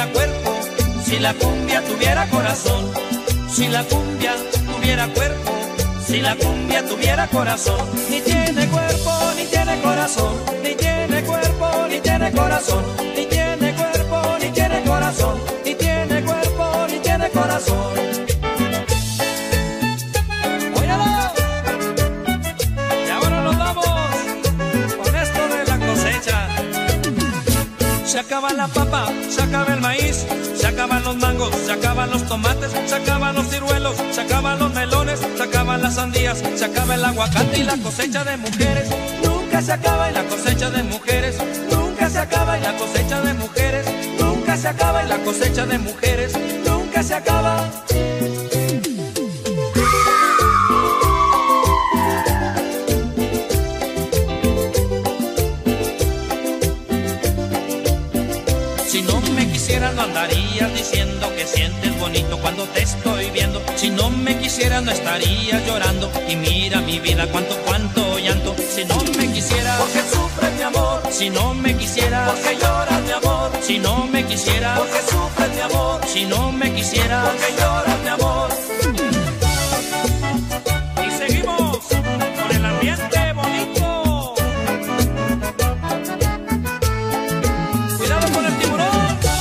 tuviera cuerpo, si la cumbia tuviera corazón, si la cumbia tuviera cuerpo, si la cumbia tuviera corazón. Ni tiene cuerpo, ni tiene corazón, ni tiene cuerpo, ni tiene corazón, ni tiene cuerpo, ni tiene corazón, ni tiene cuerpo, ni tiene corazón. ¡Óyalo! Y ahora nos vamos con esto de la cosecha. Se acaba la papa, se acaba el maíz, se acaban los mangos, se acaban los tomates, se acaban los ciruelos, se acaban los melones, se acaban las sandías, se acaba el aguacate y la cosecha de mujeres nunca se acaba, y la cosecha de mujeres nunca se acaba, y la cosecha de mujeres nunca se acaba, y la cosecha de mujeres nunca se acaba. Si no me quisieras no andarías diciendo que sientes bonito cuando te estoy viendo. Si no me quisieras no estarías llorando y mira mi vida cuánto llanto. Si no me quisieras porque sufres mi amor, si no me quisieras porque lloras mi amor, si no me quisieras porque sufres mi amor, si no me quisieras porque lloras mi amor. Y seguimos con el ambiente bonito. Cuidado con el tiburón.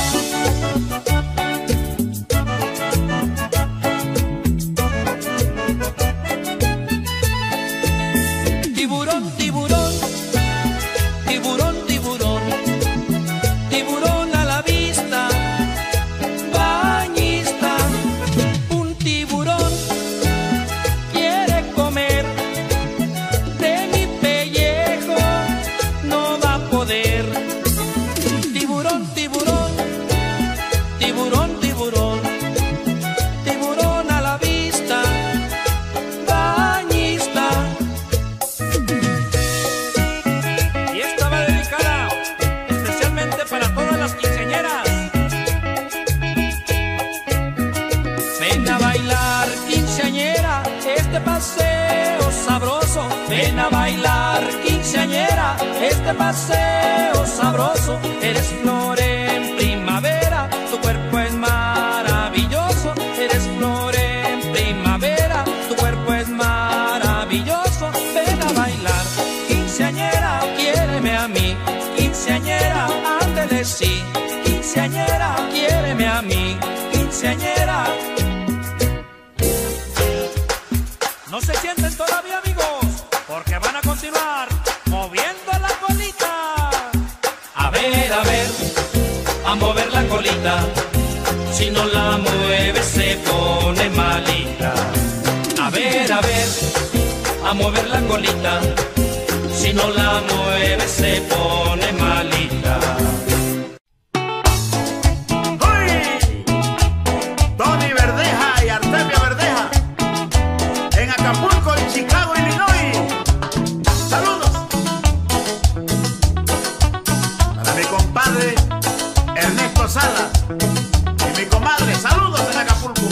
Tiburón, tiburón, tiburón, tiburón, tiburón a la vista, bañista. Un tiburón quiere comer de mi pellejo, no va a poder. Tiburón, tiburón, tiburón, tiburón, tiburón a la vista, bañista. Y esta va dedicada especialmente para todas las quinceañeras. Ven a bailar, quinceañera, este paseo sabroso. Ven a bailar, quinceañera, este paseo sabroso. Eres flor en primavera, tu cuerpo es maravilloso. Eres flor en primavera, tu cuerpo es maravilloso. Ven a bailar, quinceañera, quiéreme a mí. Quinceañera, ándele sí. Quinceañera, quiéreme a mí. Quinceañera. No se sienten todavía, amigos, porque van a continuar moviendo la colita. A ver, a mover la colita. Si no la mueves se pone malita. A ver, a mover la colita. Si no la mueves se pone malita. Tony Verdeja y Artemio Verdeja en Acapulco, en Chicago, Illinois. Saludos para mi compadre Ernesto Salas y mi comadre. Saludos en Acapulco.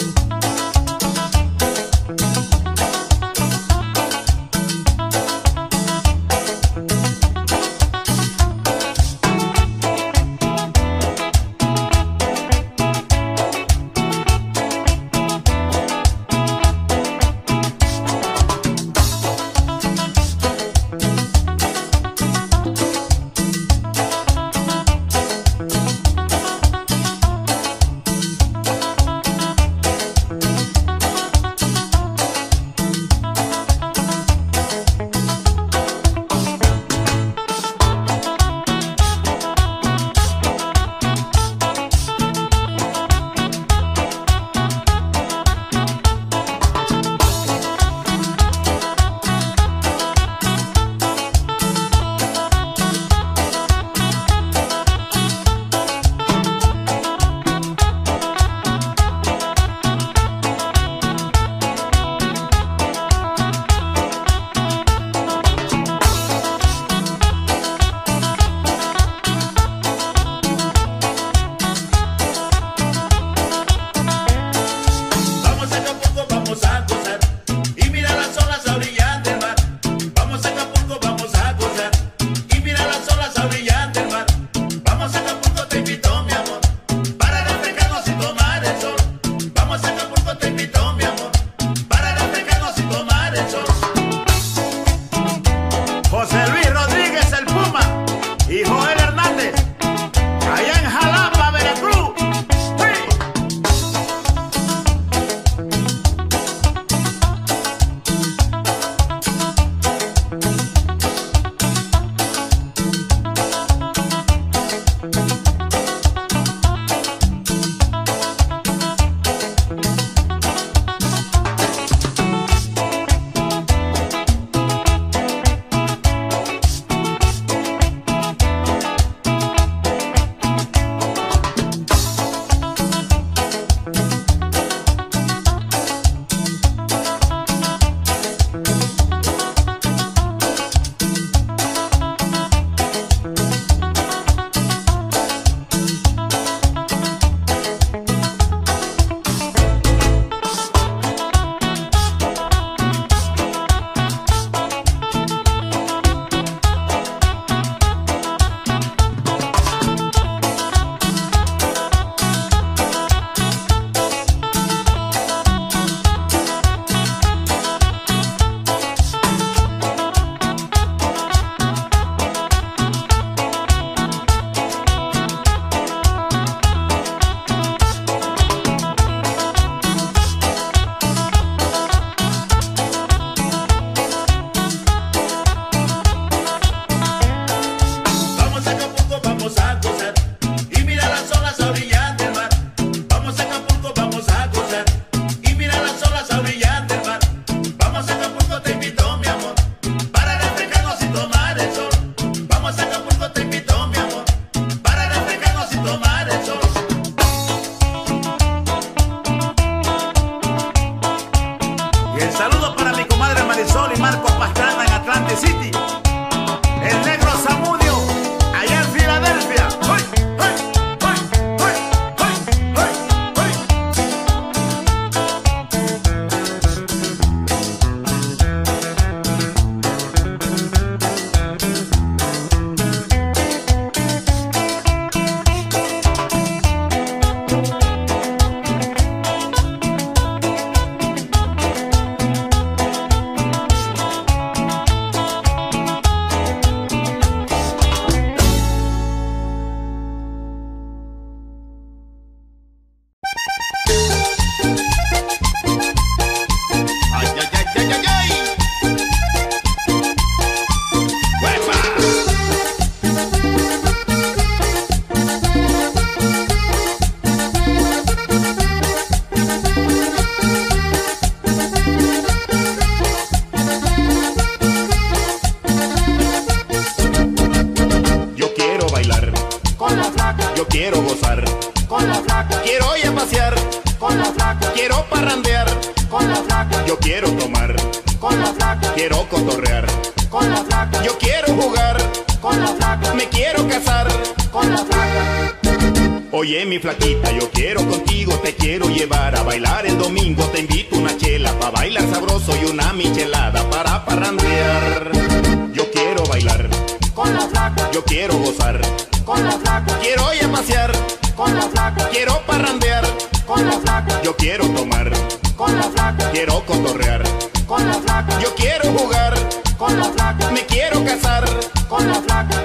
parrandear con la flaca. Yo quiero tomar con la flaca. Quiero cotorrear con la flaca. Yo quiero jugar con la flaca. Me quiero casar con la flaca. Oye mi flaquita, yo quiero contigo, te quiero llevar a bailar el domingo. Te invito una chela pa' bailar sabroso y una michelada para parrandear. Yo quiero bailar con la flaca. Yo quiero gozar con la flaca. Quiero ir a pasear con la flaca. Quiero parrandear con la flaca. Yo quiero tomar con la flaca. Quiero cotorrear con la flaca. Yo quiero jugar con la flaca. Me quiero casar con la flaca.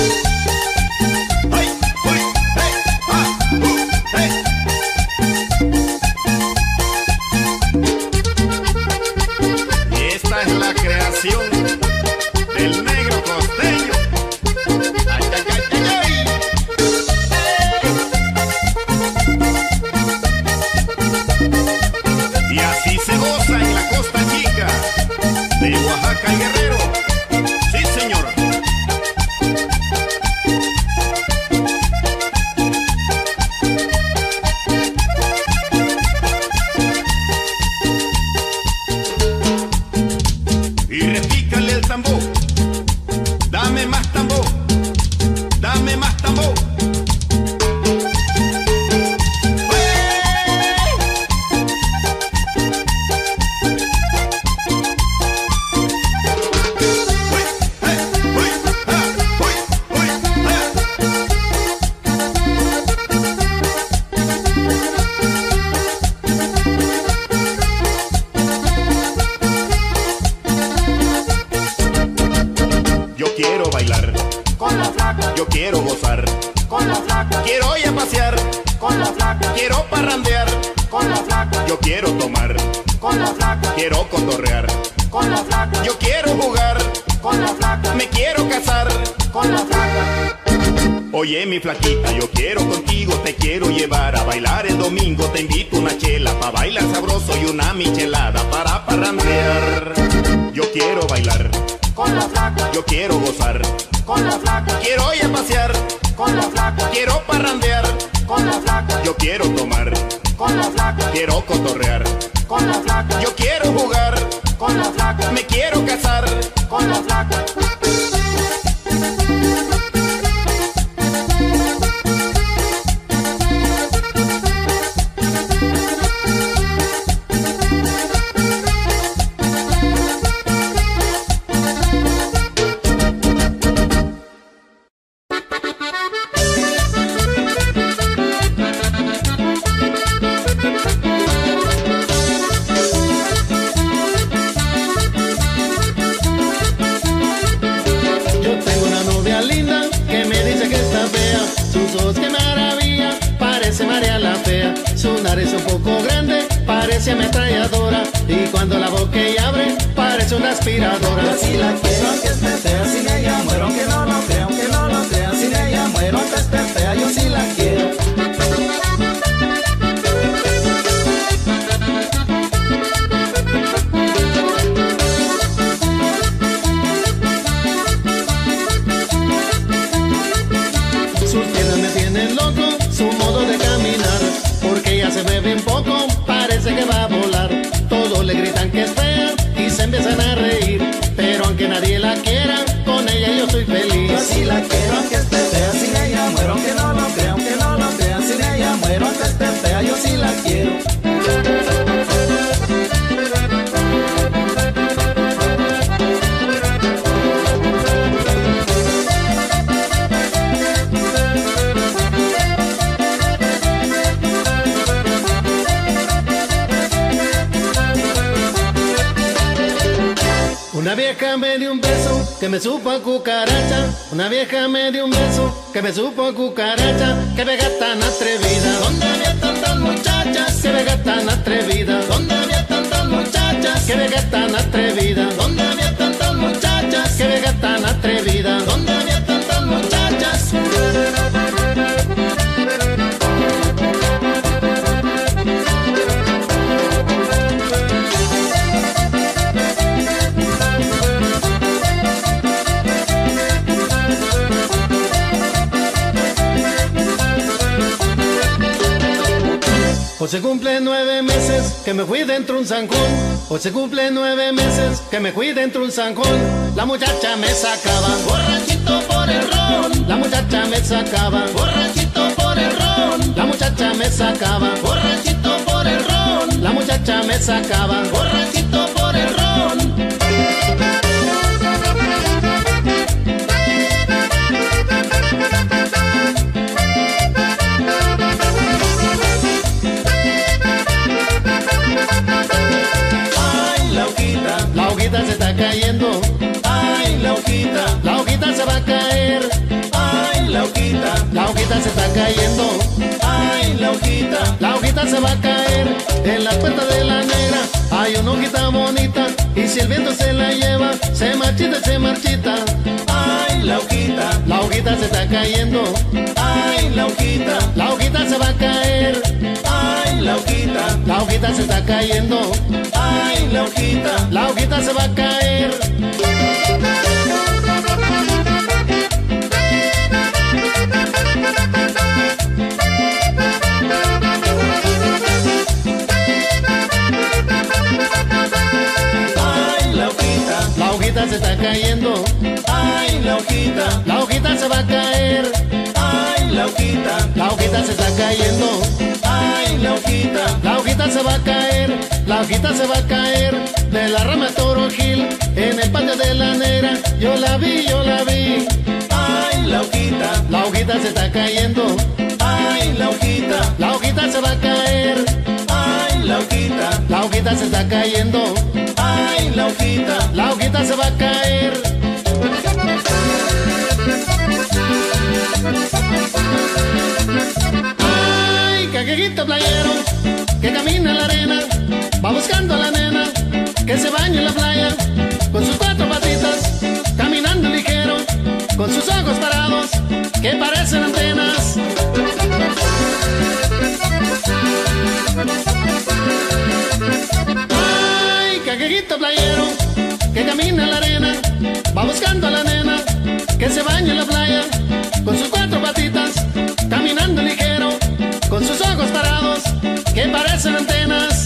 Y esta es la creación del negro costeño. Ay, ay, ay, ay, ay. Y así se goza en la Costa Chica de Oaxaca y Guerrero. Sí, señor. Y repícale el tambor. Dame más tambor. Dame más tambor. Yo quiero bailar con la flaca. Yo quiero gozar con la flaca. Quiero ir a pasear con la flaca. Quiero parrandear con la flaca. Yo quiero tomar con la flaca. Quiero cotorrear con la flaca. Yo quiero jugar con la flaca. Me quiero casar con la flaca. Oye mi flaquita, yo quiero contigo, te quiero llevar a bailar el domingo. Te invito una chela pa' bailar sabroso y una michelada para parrandear. Yo quiero bailar con la flaca. Yo quiero gozar con la flaca. Quiero ir a pasear con la flaca. Quiero parrandear con la flaca. Yo quiero tomar con la flaca. Quiero cotorrear con la flaca. Yo quiero jugar con la flaca. Me quiero casar con la flaca. Su nariz un poco grande, parece ametralladora, y cuando la boca ella abre, parece una aspiradora. Yo sí la quiero aunque esté fea, sin ella muero, aunque no lo crea, aunque no lo crea, sin ella muero, aunque esté fea, yo sí la quiero. Sus piernas me tienen loco, su modo de caminar, porque ella se ve bien poco, parece que va a volar. Todos le gritan que es fea y se empiezan a reír, pero aunque nadie la quiera, con ella yo soy feliz. Yo sí la quiero aunque esté fea, sin ella muero, aunque no lo crea, aunque no lo crea, sin ella muero, aunque esté fea, yo sí la quiero. Una vieja me dio un beso que me supo a cucaracha. Una vieja me dio un beso que me supo a cucaracha. Qué vega tan atrevida. ¿Dónde había tantas muchachas? Qué vega tan atrevida. ¿Dónde había tantas muchachas? Qué vega tan atrevida. ¿Dónde había tantas muchachas? Qué vega tan atrevida. ¿Dónde había tantas muchachas? Hoy se cumple 9 meses que me fui dentro un zanjón. Hoy se cumple 9 meses que me fui dentro un zanjón. La muchacha me sacaba borrachito por el ron. La muchacha me sacaba borrachito por el ron. La muchacha me sacaba borrachito por el ron. La muchacha me sacaba borrachito por el ron. La hojita se está cayendo. Ay, la hojita se va a caer. Ay, la hojita se está cayendo. Ay, la hojita se va a caer. En la puerta de la negra hay una hojita bonita, y si el viento se la lleva, se marchita, se marchita. Ay, la hojita se está cayendo. Ay, la hojita se va a caer. Ay, la hojita se está cayendo. Ay, la hojita se va a caer. La hojita se está cayendo. Ay, la hojita se va a caer. Ay, la hojita se está cayendo. Ay, la hojita se va a caer. La hojita se va a caer de la rama Toro Gil en el patio de la negra. Yo la vi, yo la vi. Ay, la hojita se está cayendo. Ay, la hojita se va a caer. Ay, la hojita se está cayendo. Ay, la hojita se va a caer. Ay, caqueguito playero que camina en la arena, va buscando a la nena que se baña en la playa, con sus 4 patitas, caminando ligero, con sus ojos parados que parecen antenas. Ay, caqueguito playero que camina en la arena, va buscando a la nena que se baña en la playa, con sus 4 patitas, caminando ligero, con sus ojos parados que parecen antenas.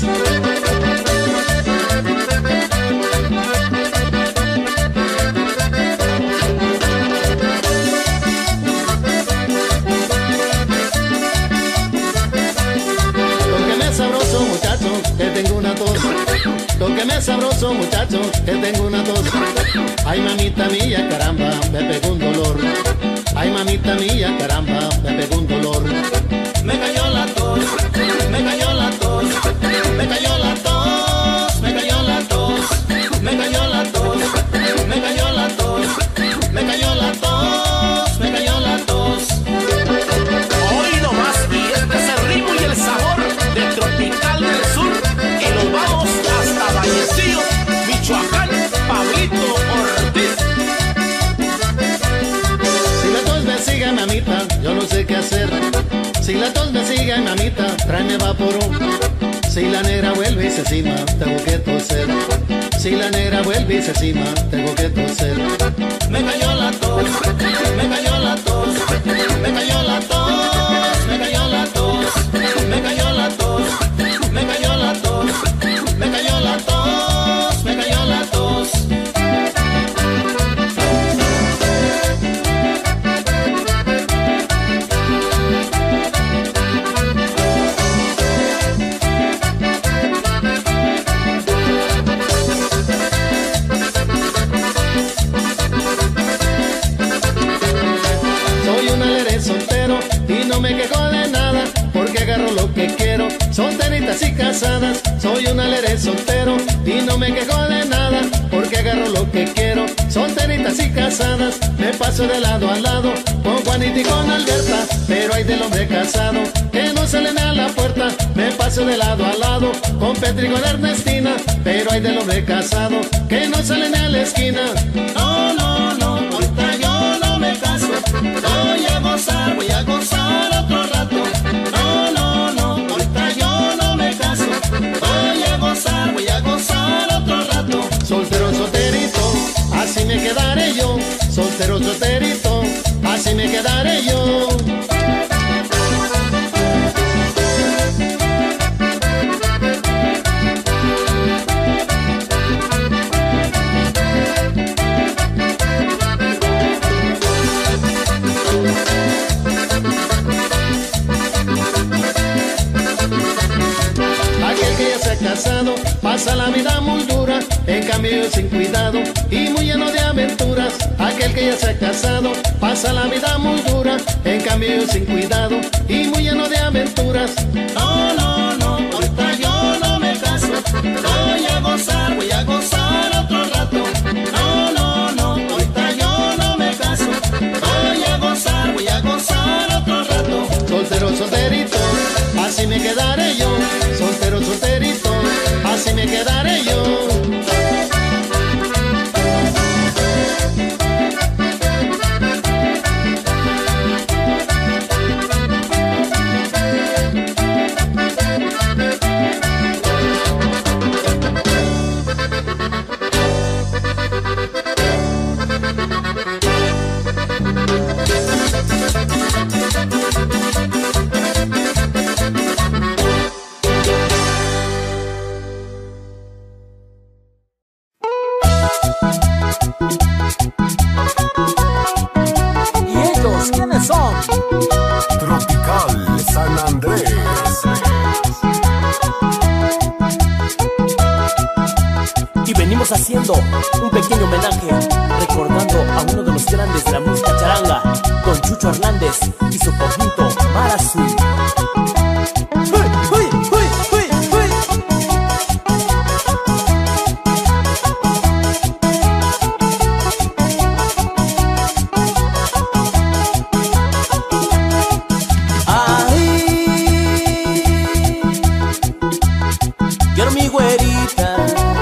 Tóqueme sabroso muchacho, que tengo una tos. Tóqueme sabroso muchacho, que tengo una tos. Ay mamita mía, caramba, me pegó un dolor. Ay mamita mía, caramba, me pegó un dolor. Me cayó la tos, me cayó la tos, me cayó la tos, me cayó la tos, me cayó la tos, me cayó la tos, me cayó la tos, me cayó la tos. Hoy nomás, y este es el ritmo y el sabor del Tropical del Sur, y nos vamos hasta Vallecillo, Michoacán, Pablito Ortiz. Si la tos me sigue, mamita, yo no sé qué hacer. Si la tos me sigue, mamita, tráeme vaporón. Si la negra vuelve y se cima, tengo que toser. Si la negra vuelve y se cima, tengo que toser. Me cayó la tos, me cayó la tos, me cayó la tos, me cayó la tos, me cayó la tos, me cayó la tos, me cayó la tos, me cayó la tos. Soltero y no me quejo de nada, porque agarro lo que quiero, solteritas y casadas. Soy un alegre soltero y no me quejo de nada, porque agarro lo que quiero, solteritas y casadas. Me paso de lado a lado con Juanita y con Alberta, pero hay del hombre casado que no salen a la puerta. Me paso de lado a lado con Petri y con Ernestina, pero hay del hombre casado que no salen a la esquina. No, no, no, ahorita yo no me caso, voy a gozar otro rato. No, no, no, ahorita yo no me caso, voy a gozar otro rato. Soltero, solterito, así me quedaré yo. Soltero, solterito, así me quedaré yo. sin cuidado y muy lleno de aventuras. Aquel que ya se ha casado pasa la vida muy dura. En cambio yo sin cuidado y muy lleno de aventuras. No, no, no, ahorita yo no me caso. Voy a gozar otro rato. No, no, no, ahorita yo no me caso. Voy a gozar otro rato. Soltero, solterito, así me quedaré yo. Soltero, solterito, así me quedaré yo. ¿Quiénes son? Tropical San Andrés. Y venimos haciendo un pequeño homenaje, recordando a uno de los grandes de la música charanga, don Chucho Hernández y su conjunto Mar Azul. ¡Uy, uy, uy, uy, uy! Quiero mi güerita,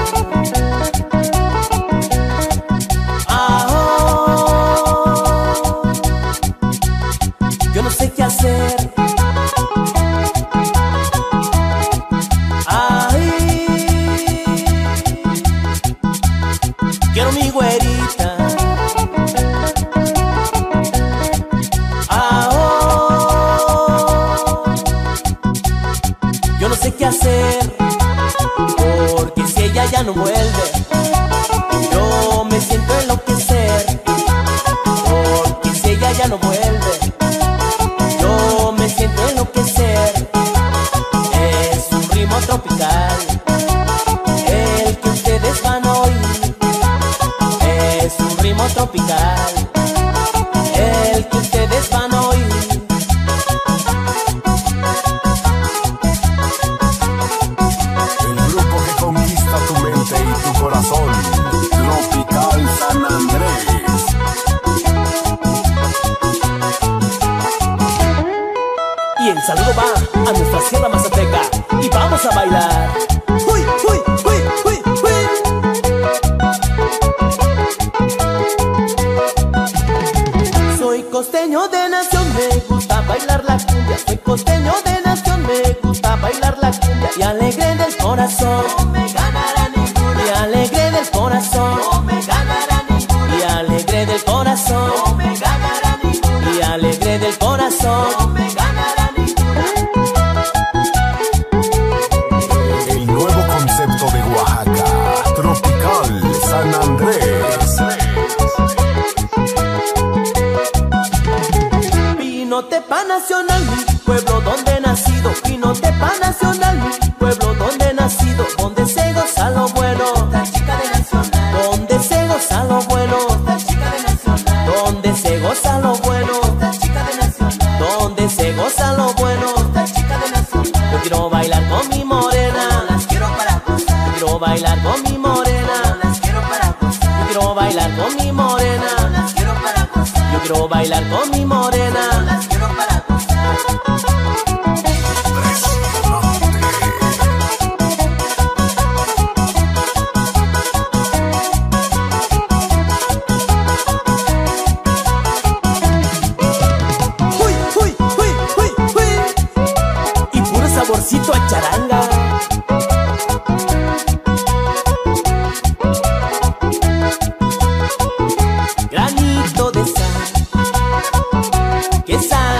yo no sé qué hacer. Quiero mi güerita, yo no sé qué hacer. Porque si ella ya no vuelve, yo me siento enloquecer. Porque si ella ya no vuelve, yo me siento enloquecer. Es un ritmo tropical el que ustedes van a oír. Es un ritmo tropical el que ustedes van a oír. Conquista tu mente y tu corazón. Tropical San Andrés. Y el saludo va a nuestra Sierra Mazateca. Y vamos a bailar. ¡Uy, uy, uy, uy, uy! Soy costeño de nación, me gusta bailar la cumbia. Soy costeño de nación, me gusta bailar la cumbia. Y alegre del corazón, no me ganará ninguno. Y alegre del corazón, no me ganará ninguno. Y alegre del corazón, no me ganará ninguno. Y alegre del corazón, no me ganará ninguno. El nuevo concepto de Oaxaca. Tropical San Andrés. Pinotepa Nacional, mi pueblo donde he nacido. Pinotepa Nacional, mi pueblo donde he nacido. Donde se goza lo bueno, esta chica de Nacional. Donde se goza lo bueno, esta chica de Nacional. Donde se goza lo bueno, esta chica de Nacional. Donde se goza lo bueno, esta chica de Nacional. Yo quiero bailar con mi morena, las quiero para gozar. Yo quiero bailar con mi morena, las quiero para gozar. Yo quiero bailar con mi morena, las quiero para gozar. Yo quiero bailar con mi morena, las quiero para gozar. Uy, uy, uy, uy, uy. Y puro saborcito a charanga. Granito de sal que sale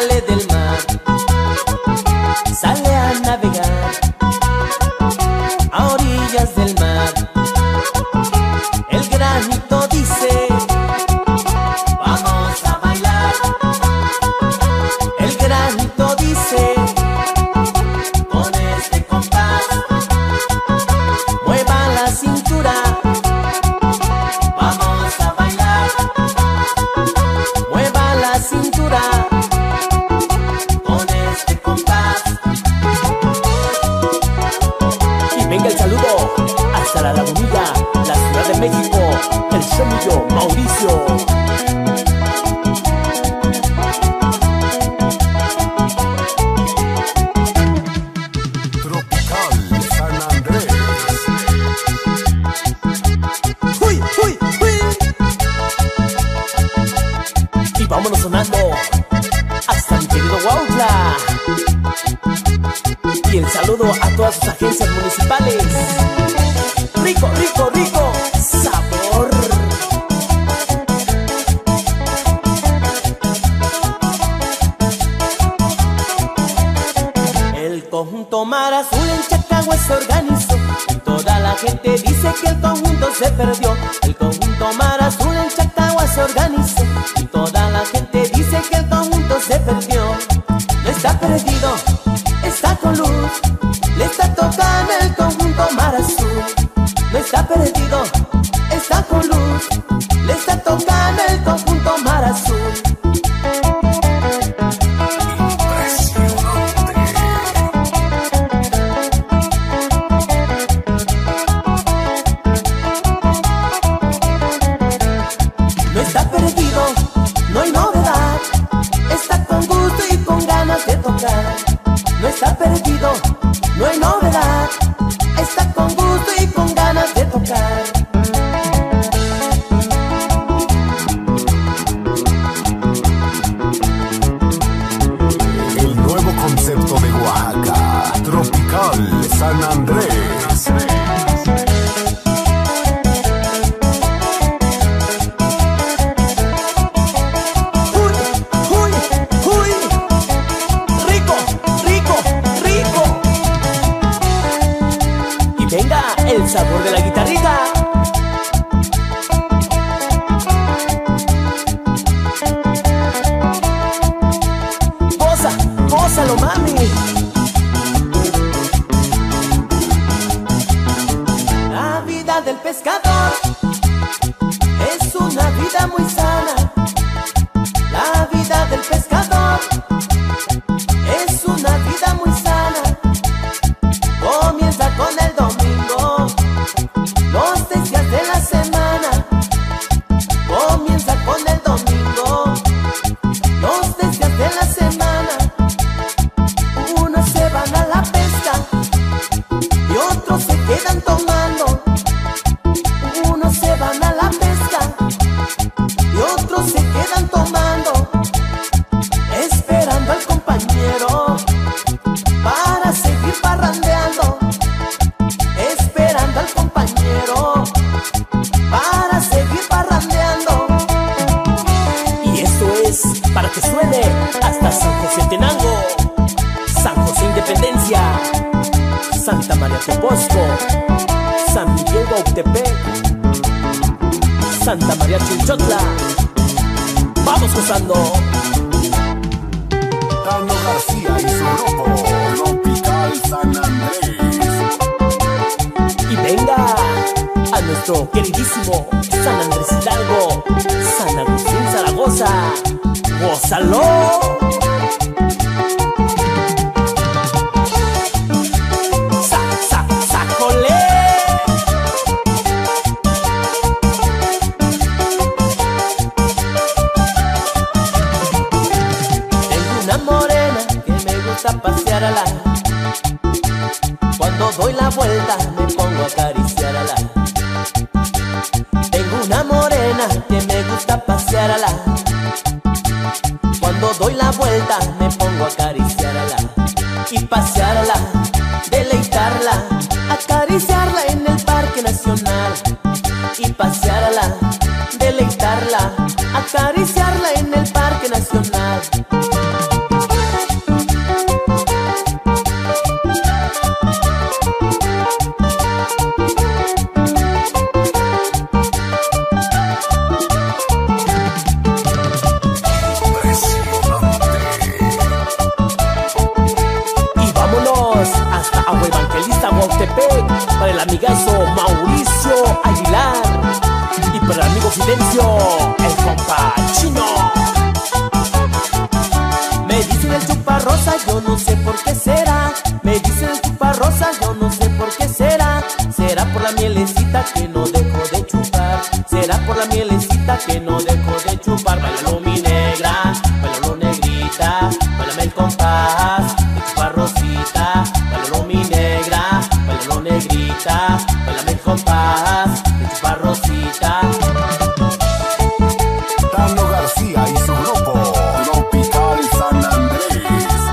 el semillo Mauricio. Tropical San Andrés. ¡Uy, uy, uy! Y vámonos sonando hasta mi querido Huautla. Y el saludo a todas sus agencias municipales. Rico, rico, rico sabor. El conjunto Mar Azul en Chacagua se organizó y toda la gente dice que el conjunto se perdió. El conjunto Mar Azul en Chacagua se organizó y toda la gente dice que el conjunto se perdió. No está perdido, está con luz, le está tocando el conjunto Mar Azul. No está perdido, está con luz, le está tocando el conjunto Mar Azul. No está perdido, no hay novedad, está con gusto y con ganas de tocar. No está perdido, no hay novedad, está con gusto y con ganas de tocar. El nuevo concepto de Oaxaca, Tropical San Andrés. ¡Uy, uy, uy! ¡Rico, rico, rico! Y venga el sabor de la guitarrita. Goza, gózalo, mami. La vida del pescador es una vida muy sana. La vida del pescador es una vida muy sana. Comienza con el domingo, los 3 días de la semana. Comienza con el domingo, los 3 días de la semana. Unos se van a la pesca y otros se quedan tomando. Unos se van a la pesca y otros se quedan tomando, esperando al compañero para seguir parrandeando. Esperando al compañero para seguir parrandeando. Y esto es para que suene hasta San José Tenango, San José Independencia, Santa María Tepozco, San Miguel Huautepec, Santa María Chinchotla. Vamos gozando. Tano García y su grupo, Tropical San Andrés. Y venga a nuestro queridísimo San Andrés Hidalgo, San Agustín Zaragoza. ¡Gózalo! ¡Sácole! Tengo una morena que me gusta pasearla. Cuando doy la vuelta me pongo a acariciarla. Tengo una morena que me gusta pasearla. Cuando doy la vuelta me pongo a acariciarla y pasearla, deleitarla, acariciarla en el Parque Nacional y pasearla, deleitarla, acariciarla en el Parque Nacional. Hasta Agua Evangelista Huautepec, para el amigazo Mauricio Aguilar y para el amigo Fidencio, el compa Chino. Me dicen el chuparrosa, yo no sé por qué será. Me dicen el chuparrosa, yo no sé por qué será. Será por la mielecita que no dejo de chupar. será por la mielecita que no dejo de chupar. Bailalo mi negra, bailalo negrita, bailame el compás de chupar rosita. Bailalo mi negra, bailalo negrita, bailame el compás de chupar rosita. Tano García y su grupo Tropical San Andrés.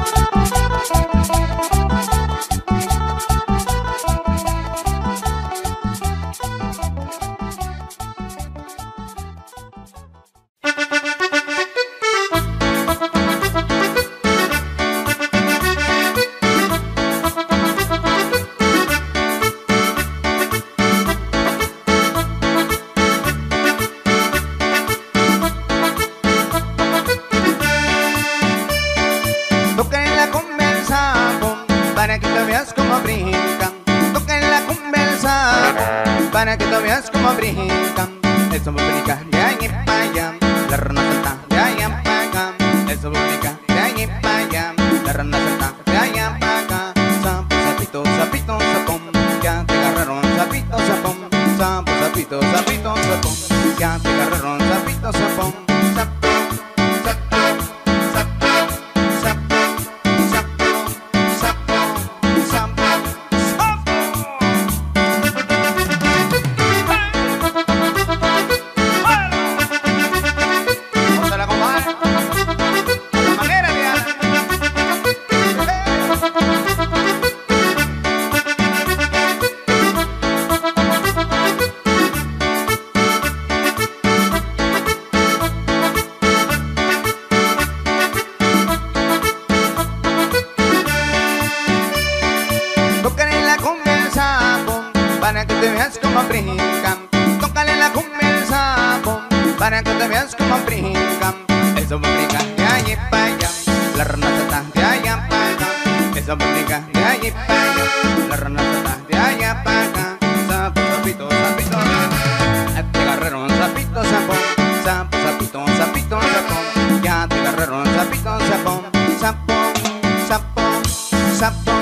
Toca en la conversa, para que te veas como brincan. Toca en la conversa, para que te veas como brincan. Eso me brinca de ahí para allá, la rana salta de allá para acá. Eso me brinca de ahí para allá, la rana salta de allá para acá. Sapo, sapito, sapito, sapón, ya te agarraron, sapito, sapón. Sapo, sapito, sapito, sapón, ya te agarraron, sapito, sapón. Para que te veas como brincan. Tócale la conversa, para que te veas como brincan. Eso me brinca de allí para allá, la rana está de allá para acá. Eso me brinca de allí para allá, la rana está de allá para acá. Sapo, sapito, sapito, te agarraron, sapito, sapón. Sapo, sapito, sapito, sapón, ya te agarraron, sapito, sapón. Sapón, sapón, sapón.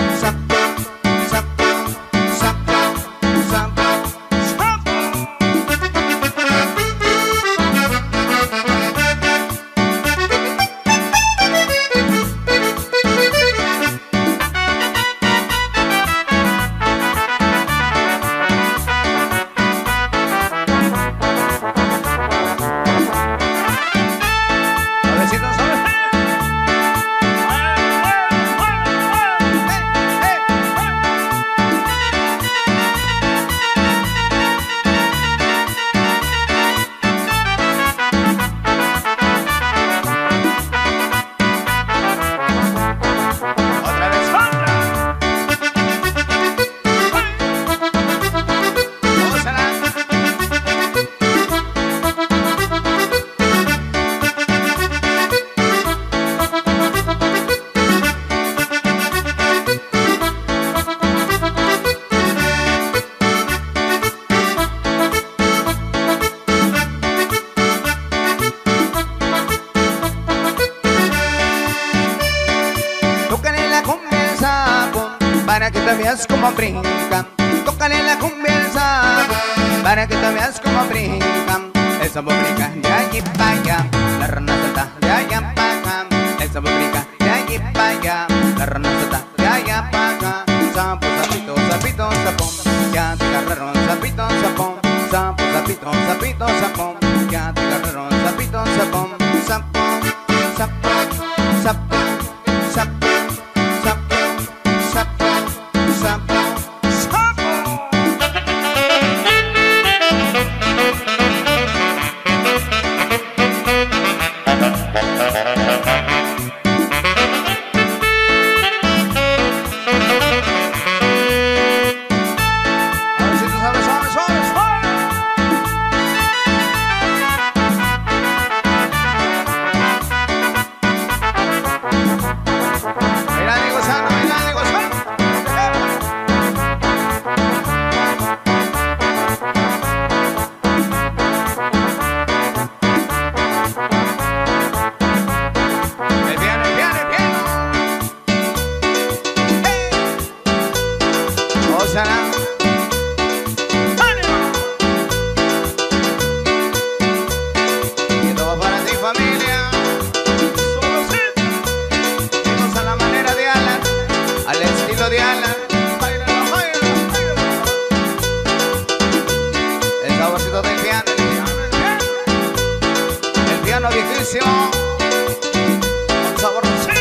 Para que te veas como brincan. Tócale la conversa, para que te veas como brincan. Esa brinca de allí para allá, la rana está de allá para acá. Esa brinca de allí para allá, la rana está de allá para acá. Sapo, sapito, sapito, sapón, ya te agarraron, sapito, sapón. Sapo, sapito, sapito, sapón, ya te agarraron, sapito, sapón. Sapón, sapón, sapón, sapón. buenísimo. Con saborcito.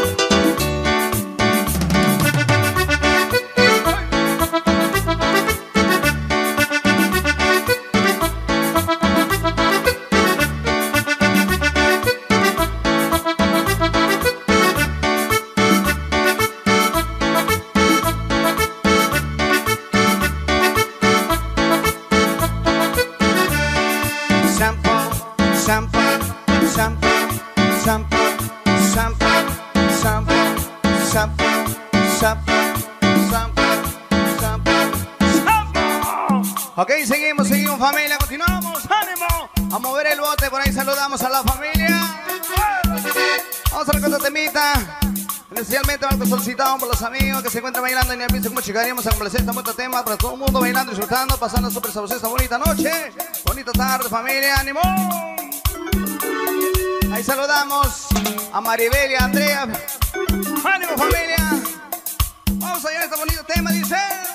Ok, seguimos familia, continuamos, ánimo, a mover el bote, por ahí saludamos a la familia. Vamos a ver con otro temita, especialmente algo solicitado por los amigos que se encuentran bailando en el piso, como llegaríamos a complacer este bonito tema para todo el mundo bailando, disfrutando, pasando súper sabrosa esta bonita noche, bonita tarde familia, ánimo. Ahí saludamos a Maribel y a Andrea, ánimo familia. Vamos allá a este bonito tema, dice.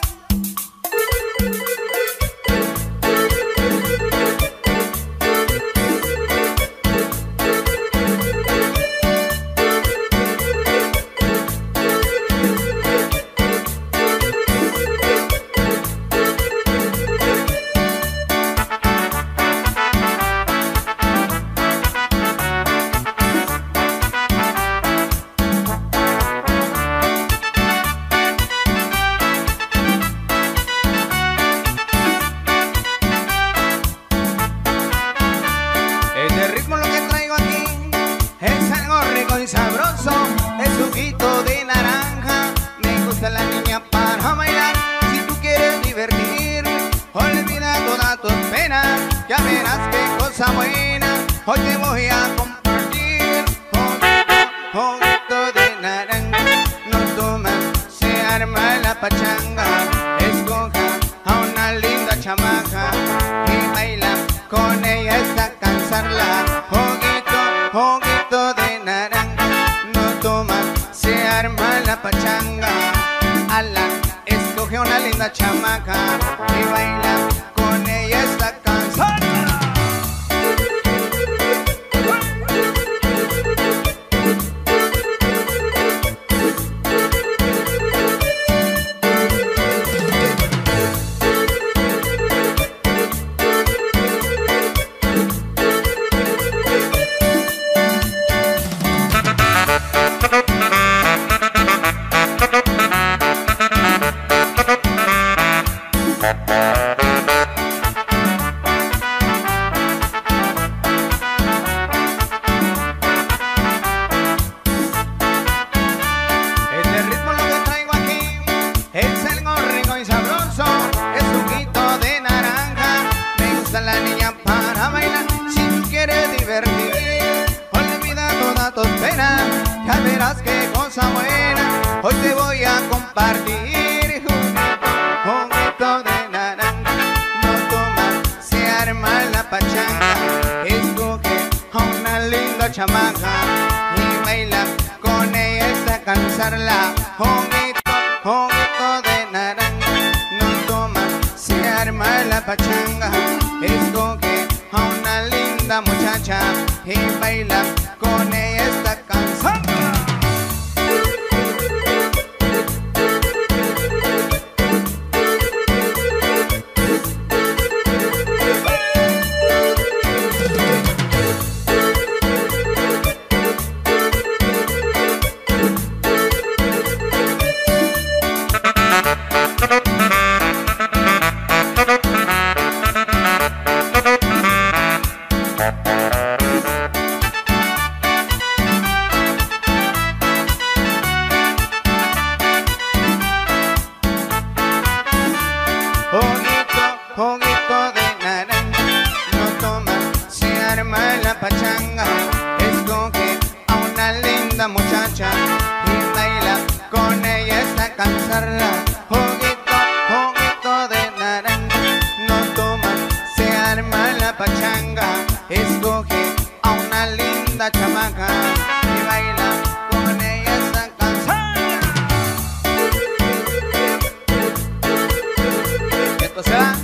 Sabroso, es juguito de naranja. Me gusta la niña para bailar. Si tú quieres divertir, olvida todas tus penas. Ya verás qué cosa buena hoy te voy a compartir. Juguito de naranja, no tomas, se arma la pachanga. Escoja a una linda chamaca y baila con ella hasta cansarla. Juguito de naranja, se arma la pachanga. Alan escoge una linda chamaca y baila con ella esta canción. Ya verás qué cosa buena hoy te voy a compartir. Juguito de naranja, no tomas, se arma la pachanga. Escoge a una linda chamaca y baila con ella hasta cansarla. Juguito de naranja, no tomas, se arma la pachanga. Escoge a una linda muchacha y baila con ella esta canción. Juguito de naranja, no tomas, se arma la pachanga. Escoge a una linda muchacha y baila con ella hasta cansarla. Juguito de naranja, no tomas, se arma la pachanga. Escoge a una linda chamaca y baila con ella hasta cansarla. Esto se va.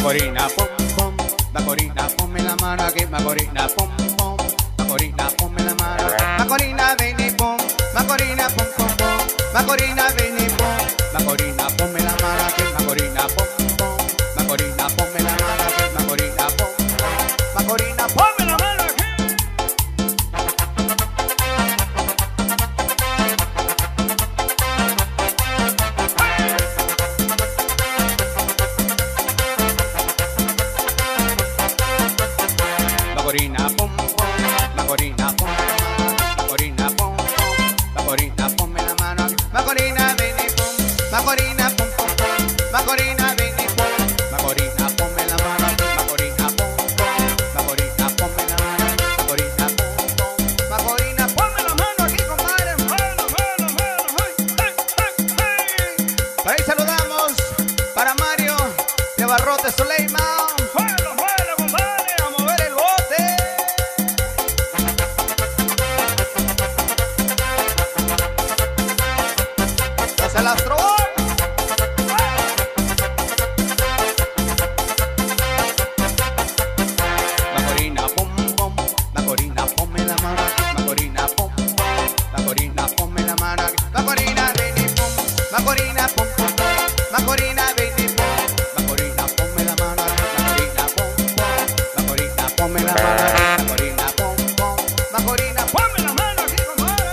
Macorina, pum, pum. Macorina, ponme la mano aquí. Macorina, pum, pum. Macorina, ponme la mano. Macorina, ven y pum. Macorina, pum, pum, pum. Macorina, ven y pum. Macorina, ponme la mano aquí. Macorina, pum, pum. Macorina, ponme la mano aquí. Macorina, pum, pum. Macorina, ponme la mano aquí. Macorina, pum, pum. Macorina, pum, pum. Macorina, pum, pum. Macorina, ponme la mano aquí. Macorina, ven y pum. Macorina, pum, pum, pum. Macorina, ven y pum. Macorina, ponme la mano aquí. Macorina, pum, pum. Macorina, ponme la mano aquí. Macorina, pum, pum. Macorina, ponme la mano aquí, compadre. Por ahí saludamos para Mario de Barrote Soleiman. Compadre, a mover el bote. Se las trobó. Macorina, pum, pum. Macorina, ponme la mano aquí. Macorina, pum, pum. Macorina, ponme la mano aquí. Macorina, ven y pum. Macorina, pum, pum, pum. Macorina, ven y pum. Macorina, ponme la mano aquí. Macorina, pum, pum. Macorina, ponme la mano aquí. Macorina, pum, pum. Macorina, ponme la mano aquí, compadre.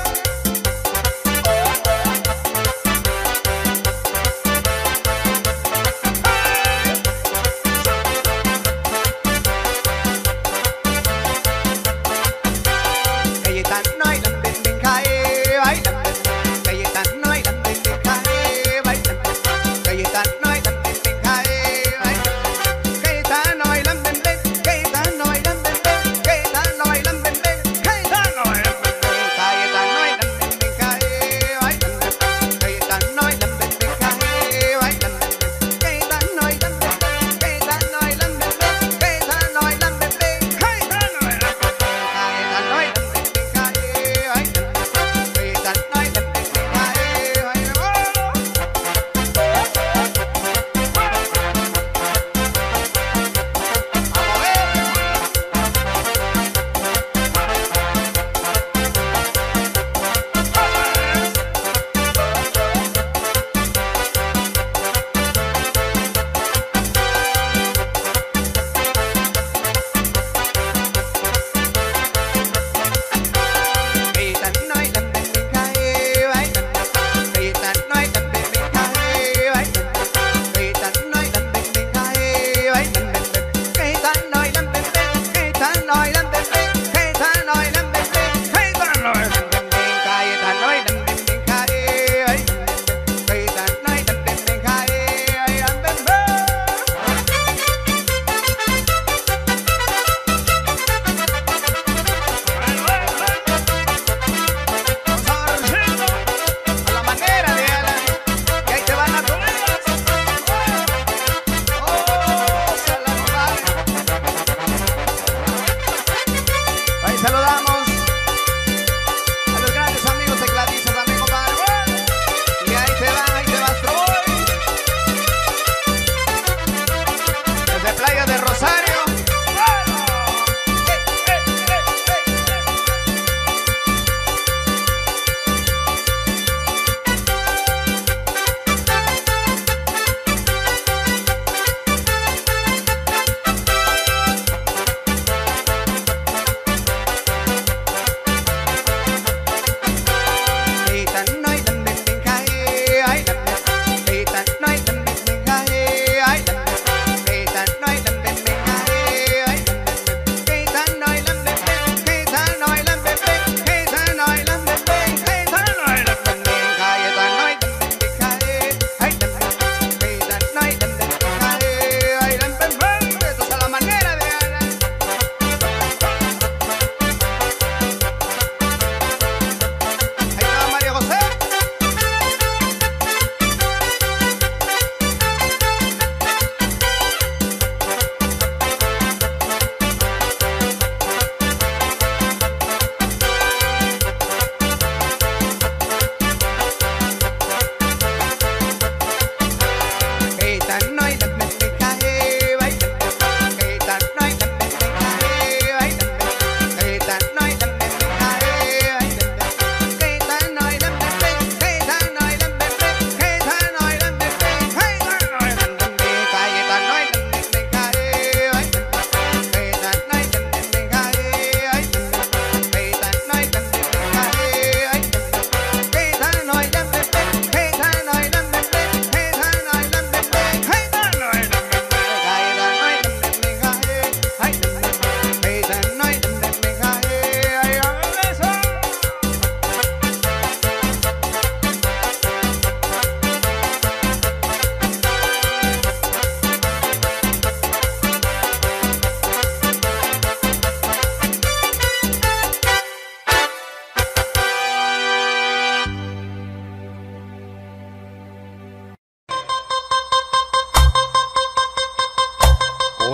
Cayetano bailan den cae, bailan. Cayetano bailan den cae, bailan. Cayetano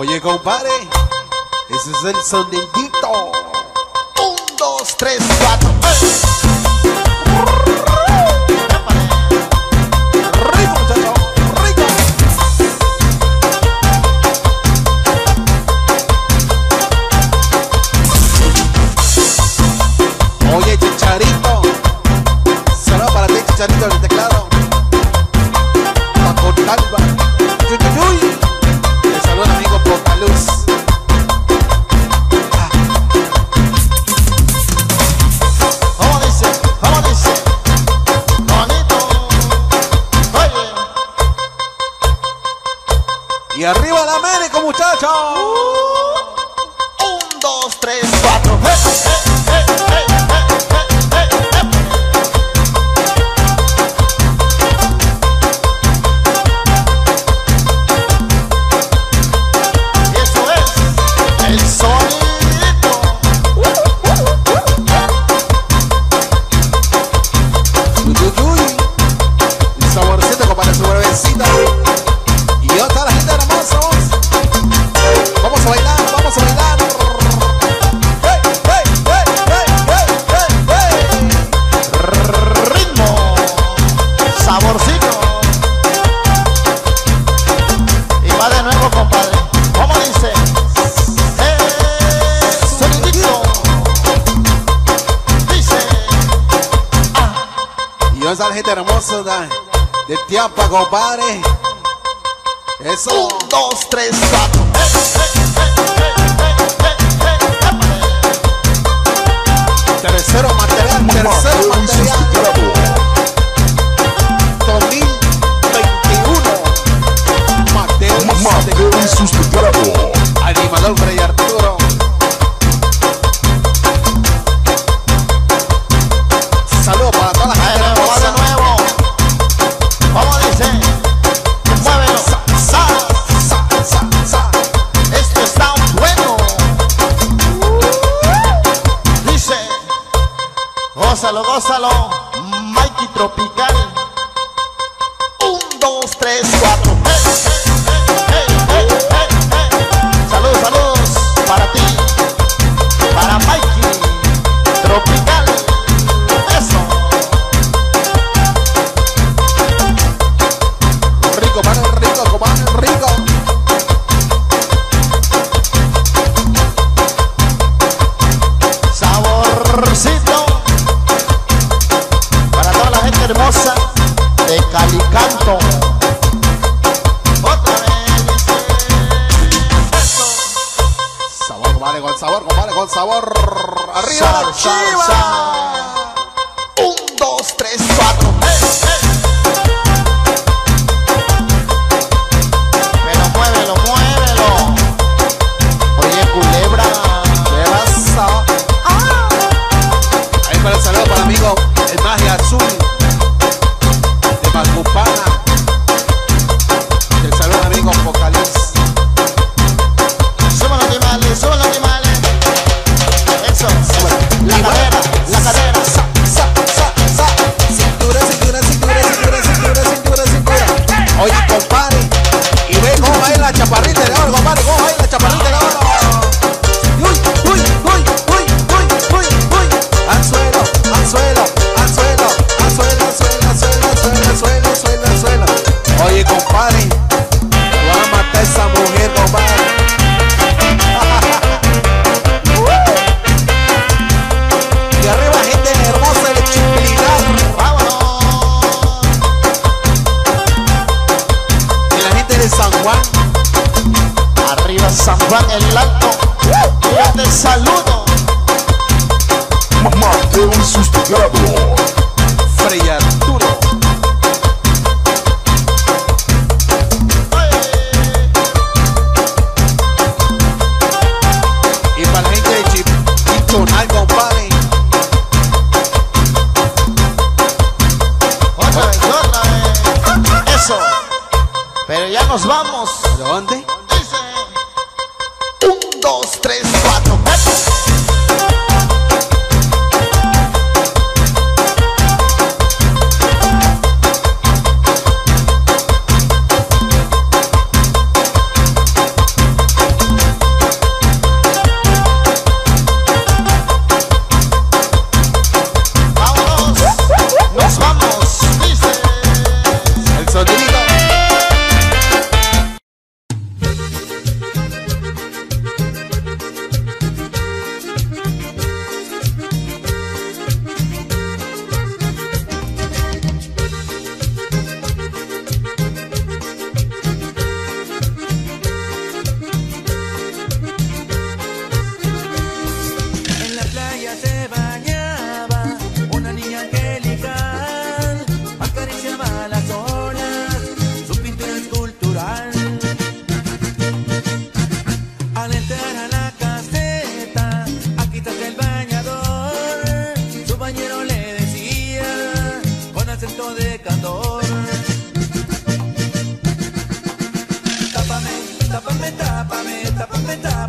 Oye, compadre, ese es el sonidito. 1, 2, 3, 4. Rico, muchacho, rico. Oye, Chicharito, saludos para ti, Chicharito, del teclado. Paco Talba, Yuyuyuy. Le saluda el amigo Pocaluz. ¿Cómo dice? ¿Cómo dice? Bonito. Oye. Y arriba la América, muchachos. 1, 2, 3, 4. Eso es el sonidito. Yuyuyuy. El saborcito, compadre, su brevecita. Y otra la gente hermosa. Vamos a bailar, vamos a bailar. ¡Hey, hey, hey, hey, hey, hey! Ritmo, saborcito. Y va de nuevo, compadre. ¿Cómo dice? Sonidito. Dice. Y otra la gente hermosa de Tiapa, compadre. Eso. 1, 2, 3, 4. Tercero material, tercero material. 2021. Mateo y sus teclados. Animador Fray Arturo. Saludos para toda la gente Va de hermosa. nuevo. ¿Cómo dice? Muévelo. Esto está bueno. Dice. Gózalo, gózalo. Mikey Tropical. 1, 2, 3, 4. Saludos, saludos para ti. Para Mikey Tropical. Eso. Rico, mano, rico, compadre, rico. Saborcito para toda la gente hermosa de Calicanto. Otra vez dice eso. Sabor, compadre, con sabor, compadre, con sabor. Arriba la chiva. 1, 2, 3, 4. Pero muévelo, muévelo. Oye, culebra. ¿Qué pasa? Ahí para el saludo para el amigo el Magia Azul de Macupana. El saludo al amigo Pocaluz. Suban los animales, suban los animales. Eso, la cadera, la cadera. Cintura, cintura, cintura, cintura, cintura, cintura, cintura. Oye, compadre, y ve cómo va a ir la chaparrita de oro, compadre, cómo va a ir la chaparrita de oro. Uy, uy, uy, uy, uy, uy, uy. Anzuelo, anzuelo, anzuelo, anzuelo, anzuelo, anzuelo, anzuelo, anzuelo, anzuelo, anzuelo. Oye, compadre, voy a matar a esa mujer, compadre. Y arriba gente hermosa de Chiplinar. Vámonos. Y la gente de San Juan. Arriba San Juan el Alto. Yo te saludo. Mateo y sus teclados. Fray Arturo. Y para la gente de Chitonal, compadre. Otra vez, otra vez. Eso. Pero ya nos vamos. ¿De dónde? Dice. 1, 2, 3, 4.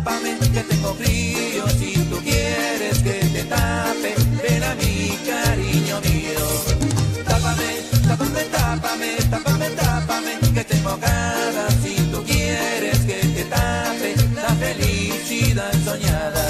tápame, que tengo frío. Si tú quieres que te tape, ven a mi cariño mío. Tápame, tápame, tápame, tápame, tápame, que tengo ganas. Si tú quieres que te tape la felicidad soñada.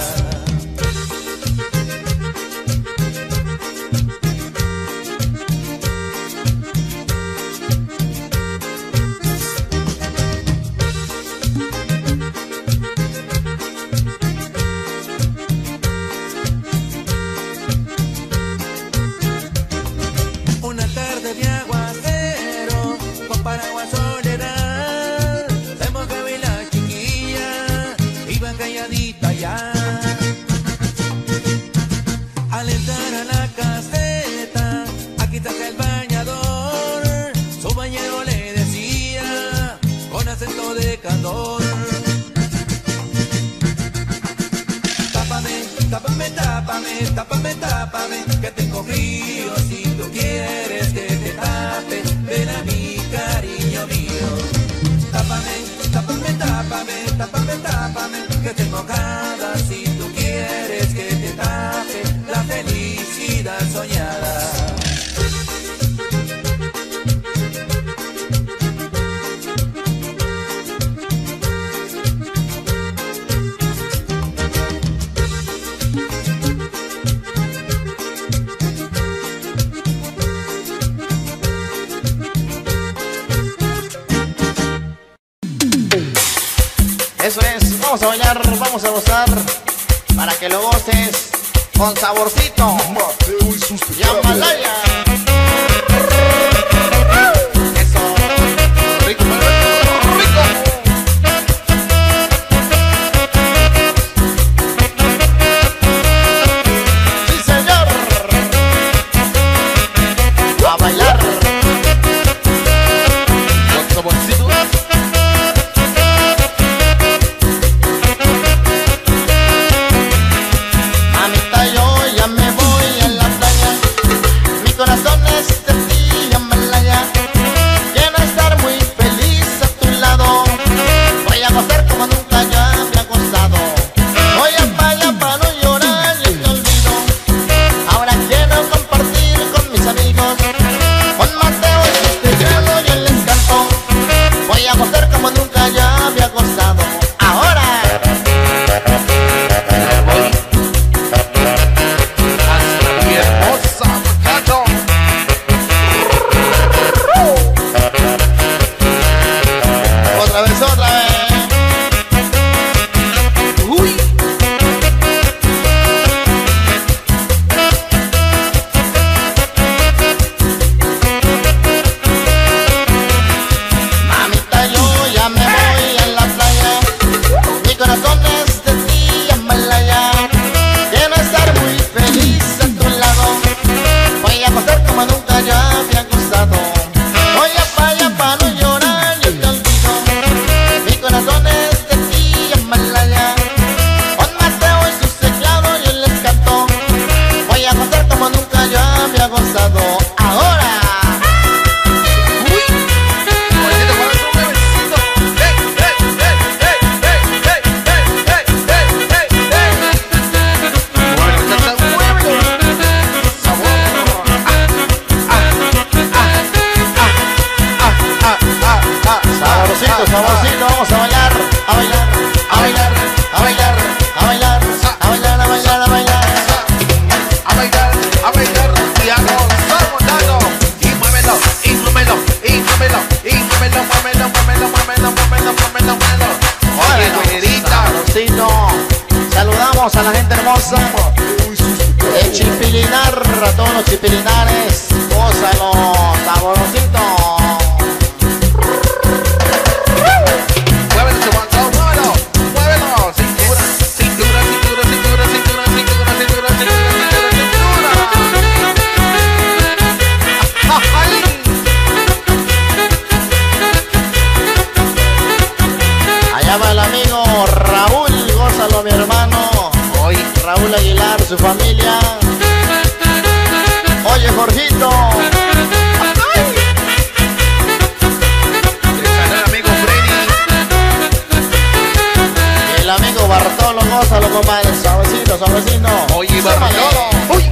Al entrar a la caseta, a quitarse el bañador, su bañero le decía con acento de candor: tápame, tápame, tápame, tápame, tápame, que tengo frío. Si tú quieres que te tape, ven a mi cariño mío. Tápame, tápame, tápame, tápame, tápame, que tengo ganas. Si tú quieres que te tape la felicidad soñada. Eso es, vamos a bailar, vamos a gozar, para que lo goces con saborcito. Mateo y sus Yamalaya. Eso, rico, rico. Sí, señor. A bailar con saborcito. Saborcito, vamos a bailar, a bailar, a bailar, a bailar, a bailar, a bailar, a bailar, a bailar, a bailar, a bailar, y a gozar, montando, y muévelo, y muévelo, y muévelo, y muévelo, muévelo, muévelo, muévelo, muévelo, muévelo, muévelo. Oye, güerita. Saborcito, saludamos a la gente hermosa de Chipilinar, a todos los chipilinares, gózalo, saborcito. Mi hermano, hoy Raúl Aguilar, su familia. Oye, Jorgito. El amigo Freddy. El amigo Bartolomé. gózalo, compadre, suavecito, suavecito. Oye, Barricolo. Uy.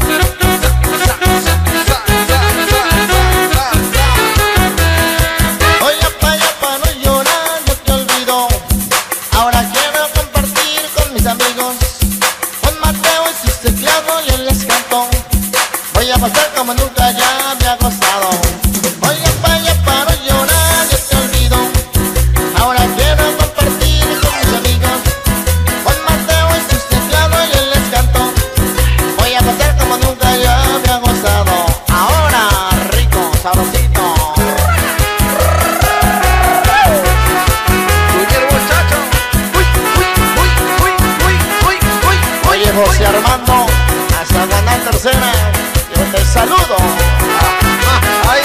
Oye, pa' no llorar, no te olvido. Ahora quiero compartir con mis amigos, con Mateo y sus teclados y les canto. Voy a pasar como nunca ya me ha gozado. Oye, pa' no llorar, no te olvido. Ahora quiero compartir con mis amigos, con Mateo y sus teclados y les canto. Voy a pasar como nunca ya me ha gozado. Ahora, rico, sabrosito. Oye, José Armando, hasta ganar tercera, yo te saludo. Ay.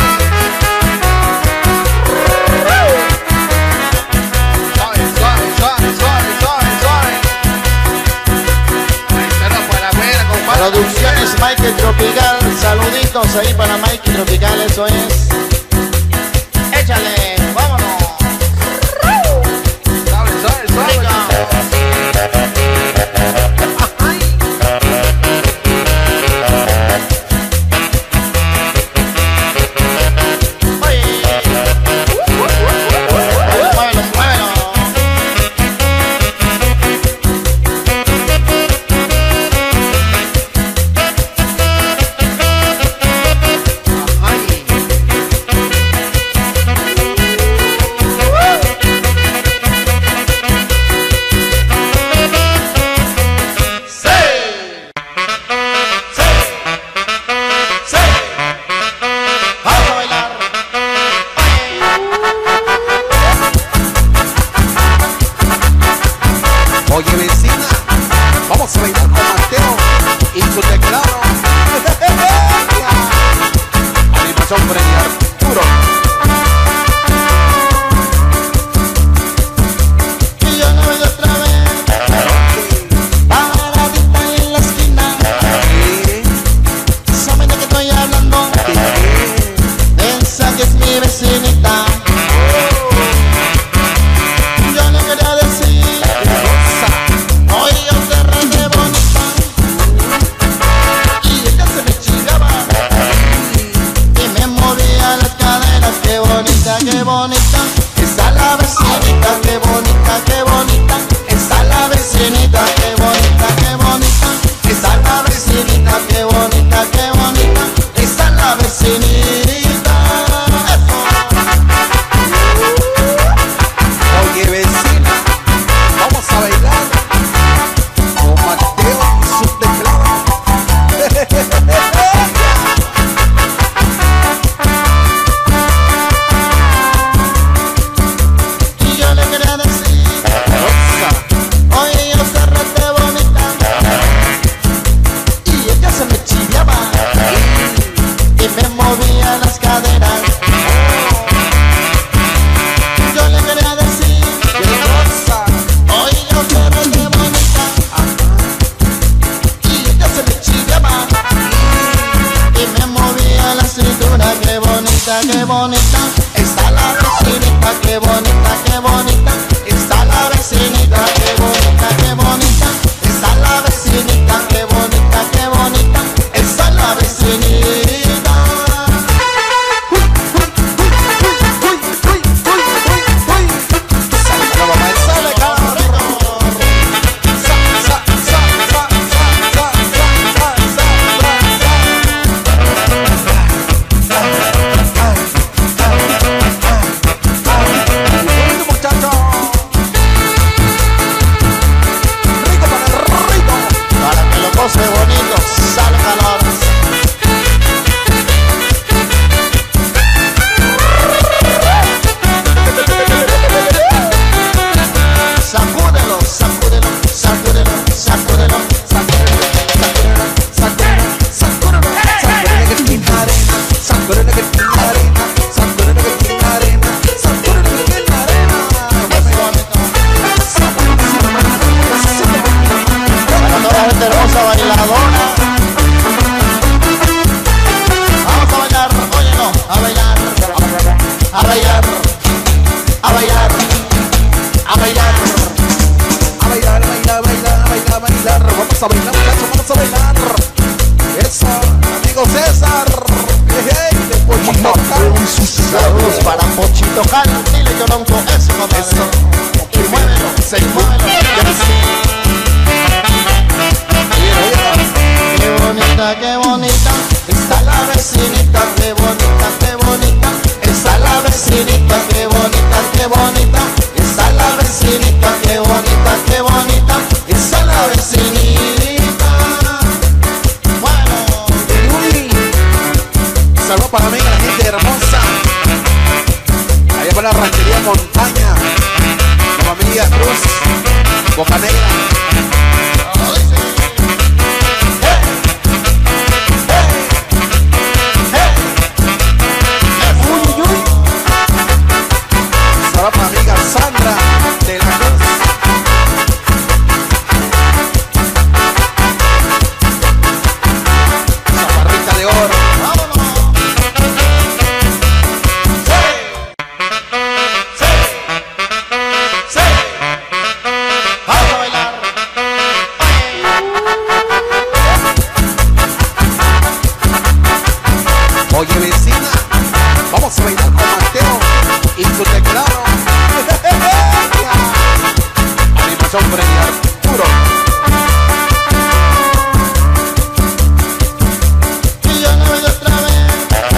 Suave, suave, suave, suave, suave, suave. Ay, pero para afuera, compadre. Producciones Mikey Tropical, saluditos ahí para Mikey Tropical, eso es. Échale, vámonos. Suave, suave, suave. Oye, vecina, vamos a bailar con Mateo y su teclado. Animación Premier, duro. Y yo no voy otra vez, paradita en la esquina. Saben de qué estoy hablando, de esa que es mi vecinita. Yo le quería decir, oiga usted re de bonita. Y ella se me chingaba y me movía las caderas. Qué bonita, qué bonita. Esa la vecinita, qué bonita, qué bonita. Esa la vecinita, qué bonita, qué bonita. Esa la vecinita, qué bonita, qué bonita. Esa la vecinita. Oye, vecina, vamos a bailar con Mateo y su teclado. Y yo le quería decir, bonita, está la vecinita, qué bonita, está la vecinita. Bueno, saludos para mí, la gente hermosa. Allá por la ranchería Montaña, la familia Cruz, Boca Negra. Saludos para mi amiga Sandra de la Cruz. Chaparrita de oro. Oye vecina, vamos a bailar con Mateo y su teclado. Animación Freddy Arturo. Y yo no voy otra vez,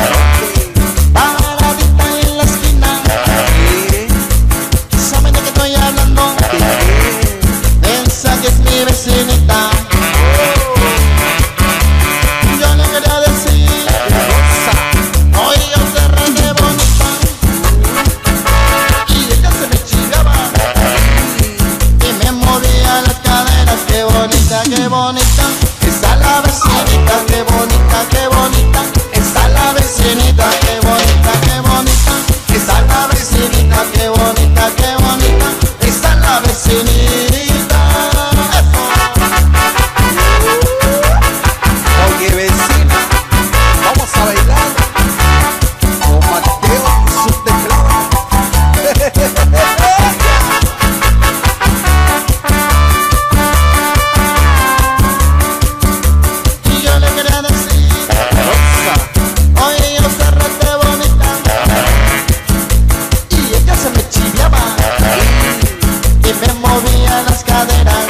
paradita en la esquina. ¿Saben de qué estoy hablando? Esa que es mi vecinita. Yo le quería decir, hoy yo se re de bonita. Y ella se me chillaba y me movía las caderas. Qué bonita, está la vecinita. Qué bonita, está la vecinita. Qué bonita, está la vecinita. Qué bonita, está la vecinita. Oye vecina, vamos a bailar con Mateo y su teclado. Y yo le quería decir, oye yo se re de bonita. Y ella se me chiviaba y me movía las caderas.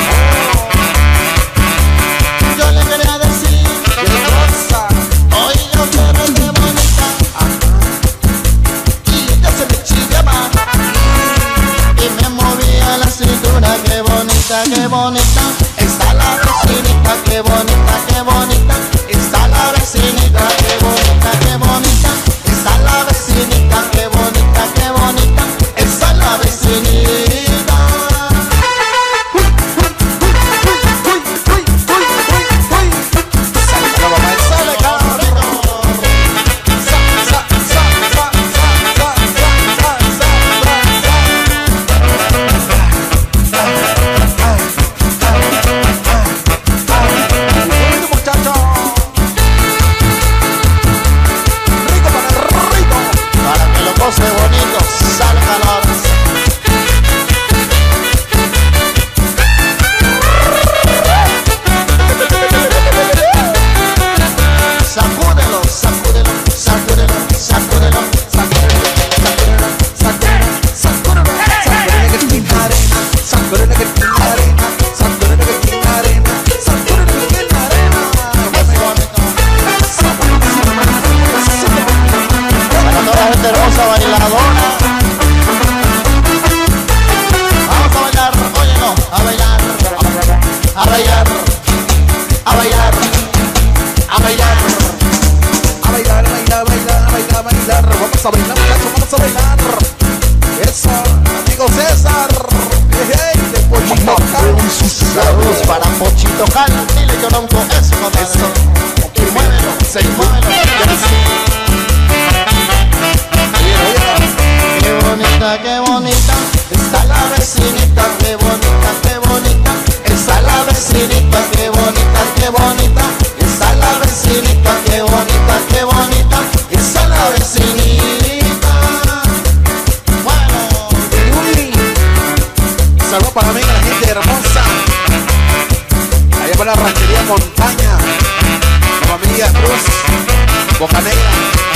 Yo le quería decir, oye yo se re de bonita. Y ella se me chiviaba y me movía la cintura. Qué bonita, está la vecinita. Qué bonita, está la vecinita. Qué bonita, está la vecinita. Qué bonita, está la vecinita. Sale cabrito. Muchacho, rico para el rico. Para que lo goce bonito, sale calor. Sacúdelo, sacúdelo, sacúdelo, sacúdelo, sacúdelo, sacúdelo, sacúdelo, Sangre que tiene arena, sangre que tiene arena, sangre que tiene arena, sangre que tiene arena. Para toda la gente hermosa bailadora. Vamos a bailar, oye no, a bailar, a bailar, a bailar, a bailar. A bailar, bailar, bailar, bailar, bailar. Vamos a bailar, muchachos, vamos a bailar. Eso, amigo César. Hey, de Pochito Cal. Saludos para Pochito Cal. Dile que no con eso, compadre. Y muévelo, muévelo. Qué bonita, está la vecinita. Qué bonita, está la vecinita. Qué bonita, está la vecinita. Qué bonita, está la vecinita. Bueno, Saludos para mí, la gente hermosa. Allá por la ranchería Montaña, la familia Cruz, Boca Negra.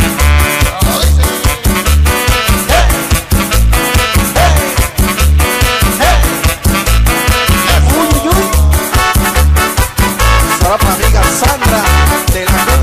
Saludos para mi amiga Sandra de la Cruz.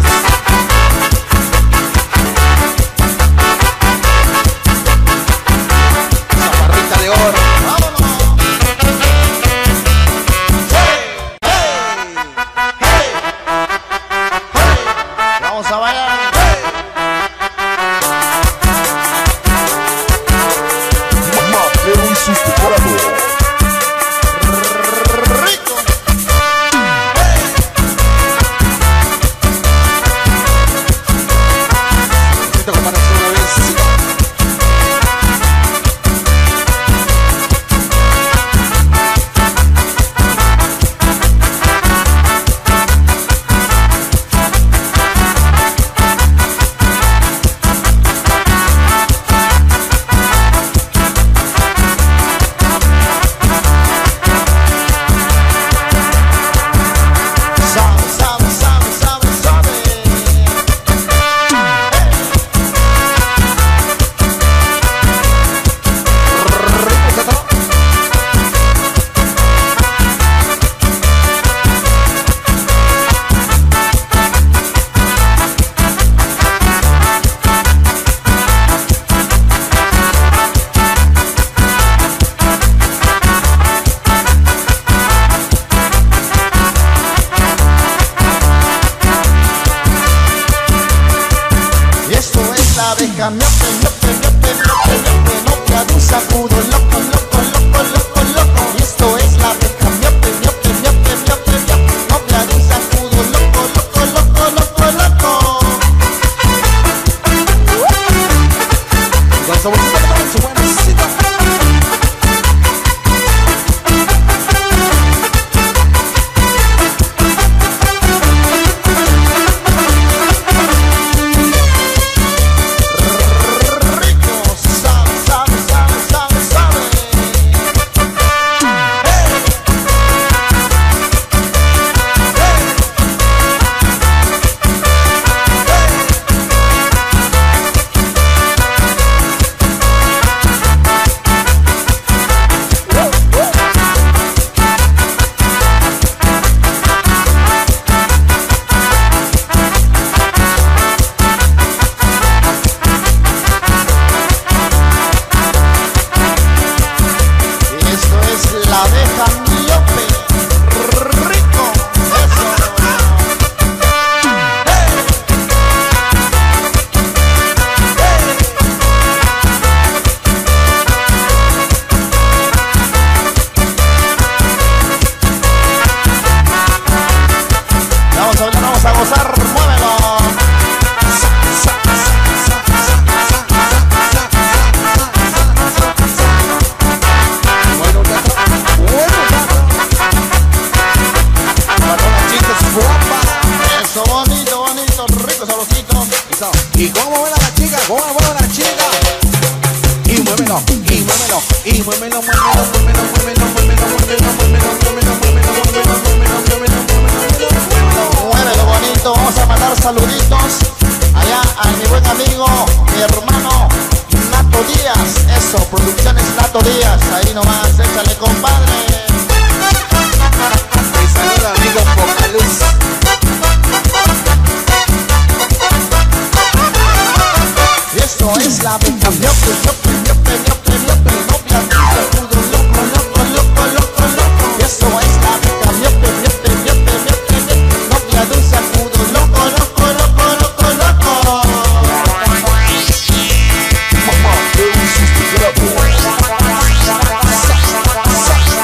sofisticado. Abeja, miope, miope, miope, miope, miope, mopla de un sacudo, loco, loco, loco, loco, loco. Y esto es la abeja, miope, miope, miope, miope, miope, mopla de un sacudo, loco, loco, loco, loco, loco. Con saborcito, con su buena cita. La abeja miope, rico, eso. Vamos a bailar, vamos a gozar, muévelo. Eso, bonito, bonito, rico, sabrosito. ¿Y cómo mueve la chica? ¿Cómo mueve la chica? Y muévelo, y muévelo, y muévelo, muévelo, muévelo, muévelo, muévelo, muévelo, muévelo, muévelo, muévelo, muévelo, muévelo, muévelo. Muévelo bonito, vamos a mandar saluditos allá a mi buen amigo, mi hermano Nato Díaz. Eso, Producciones Nato Díaz, ahí nomás, échale compadre. Mi saludo amigo Focaluz. Y esto es la abeja miope, miope, miope, miope, miope, mopla de un sacudo, loco, loco, loco, loco, loco. Y esto es la abeja miope, miope, miope, miope, miope, mopla de un sacudo, loco, loco, loco, loco, loco. Mamá de un sofisticado.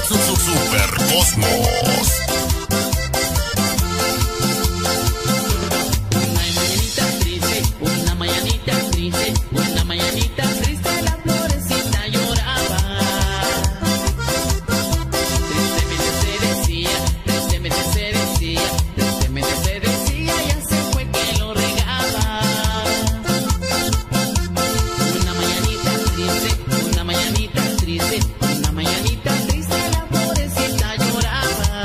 Super Cosmos. Una mañanita triste, una mañanita triste, la florecita lloraba. Tristemente se decía, tristemente se decía, tristemente se decía, ya se fue que lo regaba. Una mañanita triste, una mañanita triste, una mañanita triste, la florecita lloraba.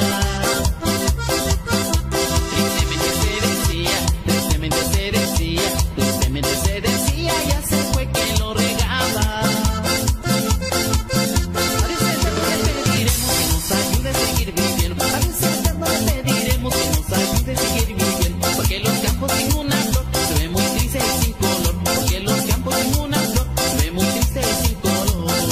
Tristemente se decía, tristemente se decía, tristemente se decía, ya se fue que lo regaba. A veces le pediremos que nos ayude a seguir viviendo. A veces le pediremos que nos ayude a seguir viviendo. Porque los campos sin una flor se ven muy tristes y sin color. Porque los campos sin una flor se ven muy tristes y sin color.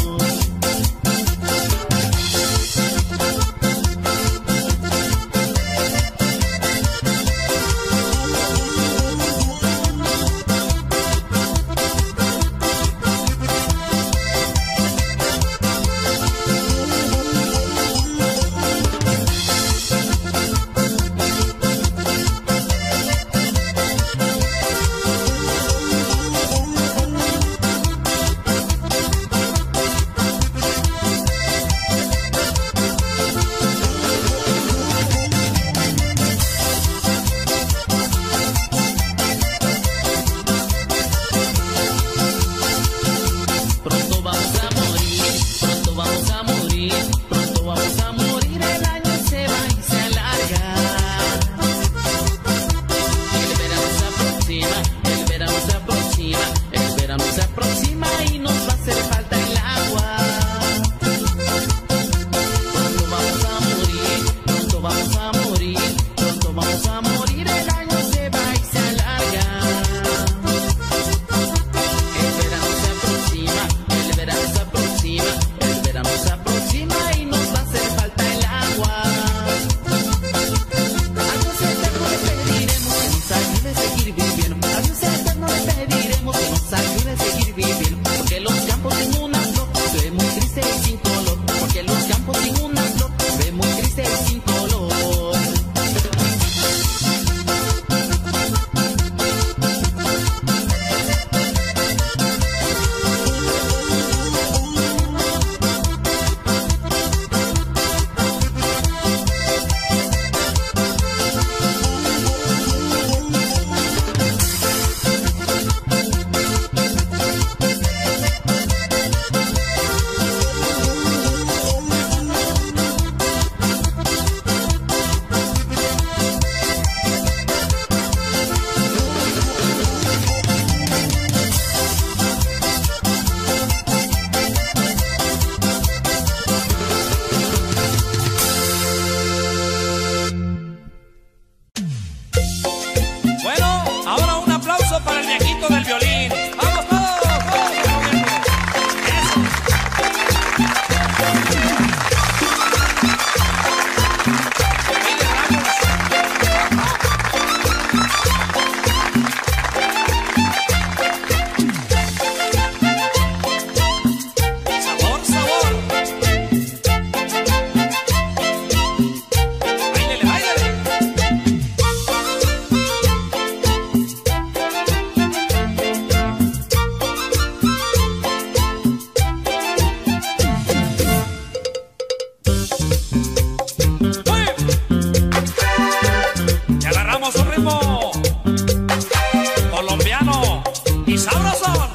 Pronto vamos a morir, pronto vamos a morir, pronto vamos a morir, el año se va y se alarga. El verano se aproxima, el verano se aproxima, el verano se aproxima y nos va a hacer falta el agua. Pronto vamos a morir, pronto vamos a morir, pronto vamos a morir, el año se va y se alarga. El verano se aproxima, el verano se aproxima, el verano se aproxima y nos va a hacer falta el agua. A Dios eterno le pediremos que nos ayude a seguir viviendo. A Dios eterno le pediremos que nos ayude a seguir viviendo. Porque los campos sin una flor se ven muy tristes y sin color. Porque los campos sin una flor se ven muy tristes y sin color. Bueno, ahora un aplauso para el viejito del violín. ¡Vamos todos! ¡Vamos! ¡Eso! Ahí le damos. Sabor, sabor. Báilele, báilele. Y agarramos un ritmo colombiano y sabrosón.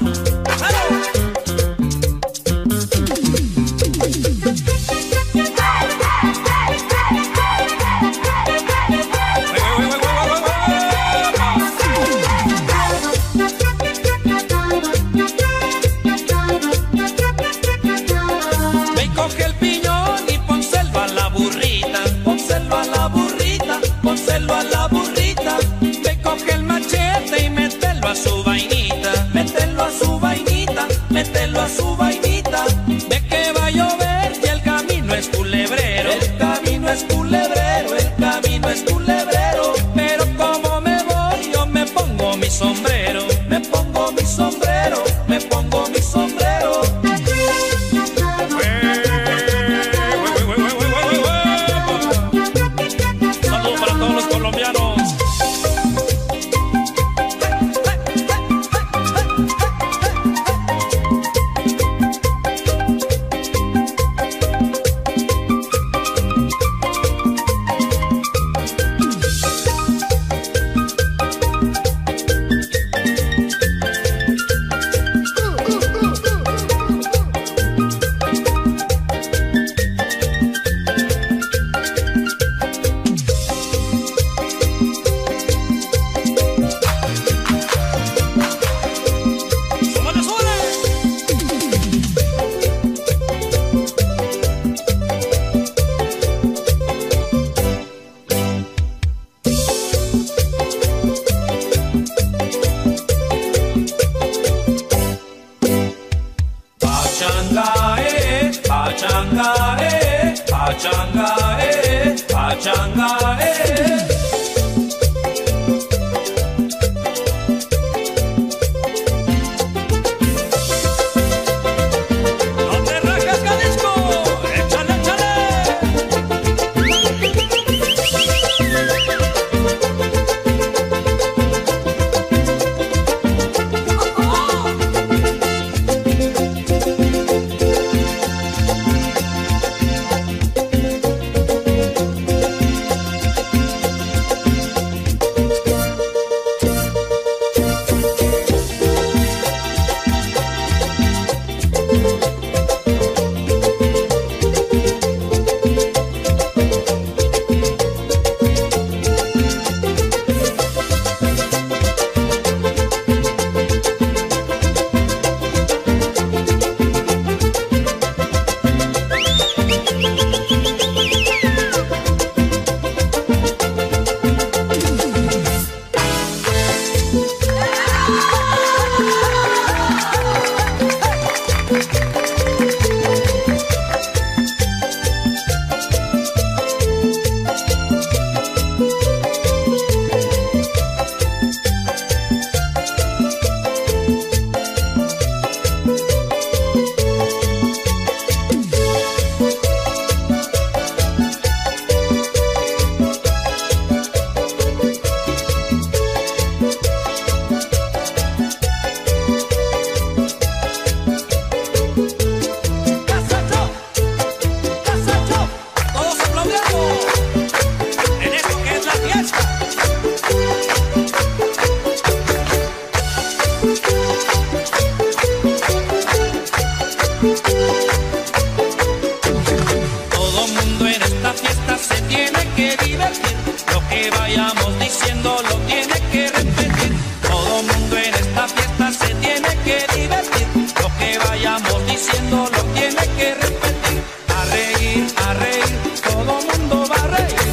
Ve y coge el piñón y pónselo a la burrita, pónselo a la burrita, pónselo a la burrita. Ve, coge el machete y mételo a su vainita, mételo a su vainita, mételo a su vainita. Ve que va a llover y el camino es culebrero, el camino es culebrero, el camino es culebrero. Pero como me voy yo me pongo mi sombrero, me pongo mi sombrero, me pongo mi sombrero. pachanga, pachanga, No te rajes, Jalisco, échale, échale. Todos aplaudiendo en esto que es la fiesta. Todo mundo en esta fiesta se tiene que divertir. Lo que vayamos diciendo lo tiene que repetir. Todo mundo en esta fiesta se tiene que divertir. Lo que vayamos diciendo lo tiene que repetir. A reír, todo mundo va a reír.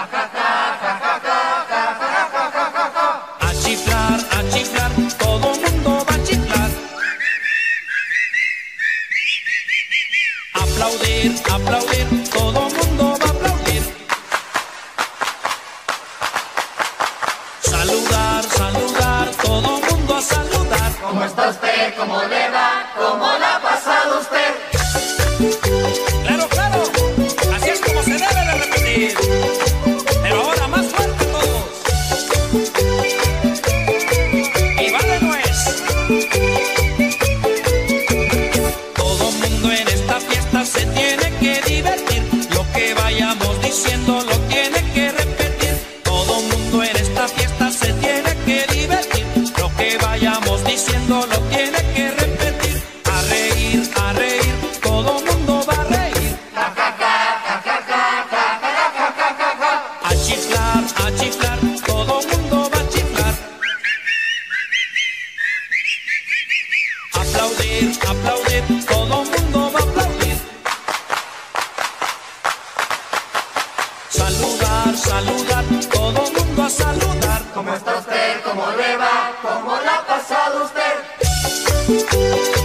A chiflar, todo mundo va a chiflar. Aplaudir, todo mundo va a aplaudir. Saludar, todo mundo a saludar. ¿Cómo está usted? ¿Cómo le va? ¿Cómo la ha pasado usted? Claro, así es como se debe de repetir. Pero ahora más fuerte todos. Y va de nuez. Todo mundo en esta fiesta se tiene que divertir. Lo que vayamos diciendo lo tiene que repetir. Todo mundo en esta fiesta se tiene que divertir. Lo que vayamos diciendo lo tiene que repetir. A reír, todo mundo va a reír. A chiflar, todo mundo va a chiflar. Aplaudir, todo mundo va a aplaudir. Saludar, todo mundo a saludar. ¿Cómo está usted? ¿Cómo le va? ¿Cómo la ha pasado usted?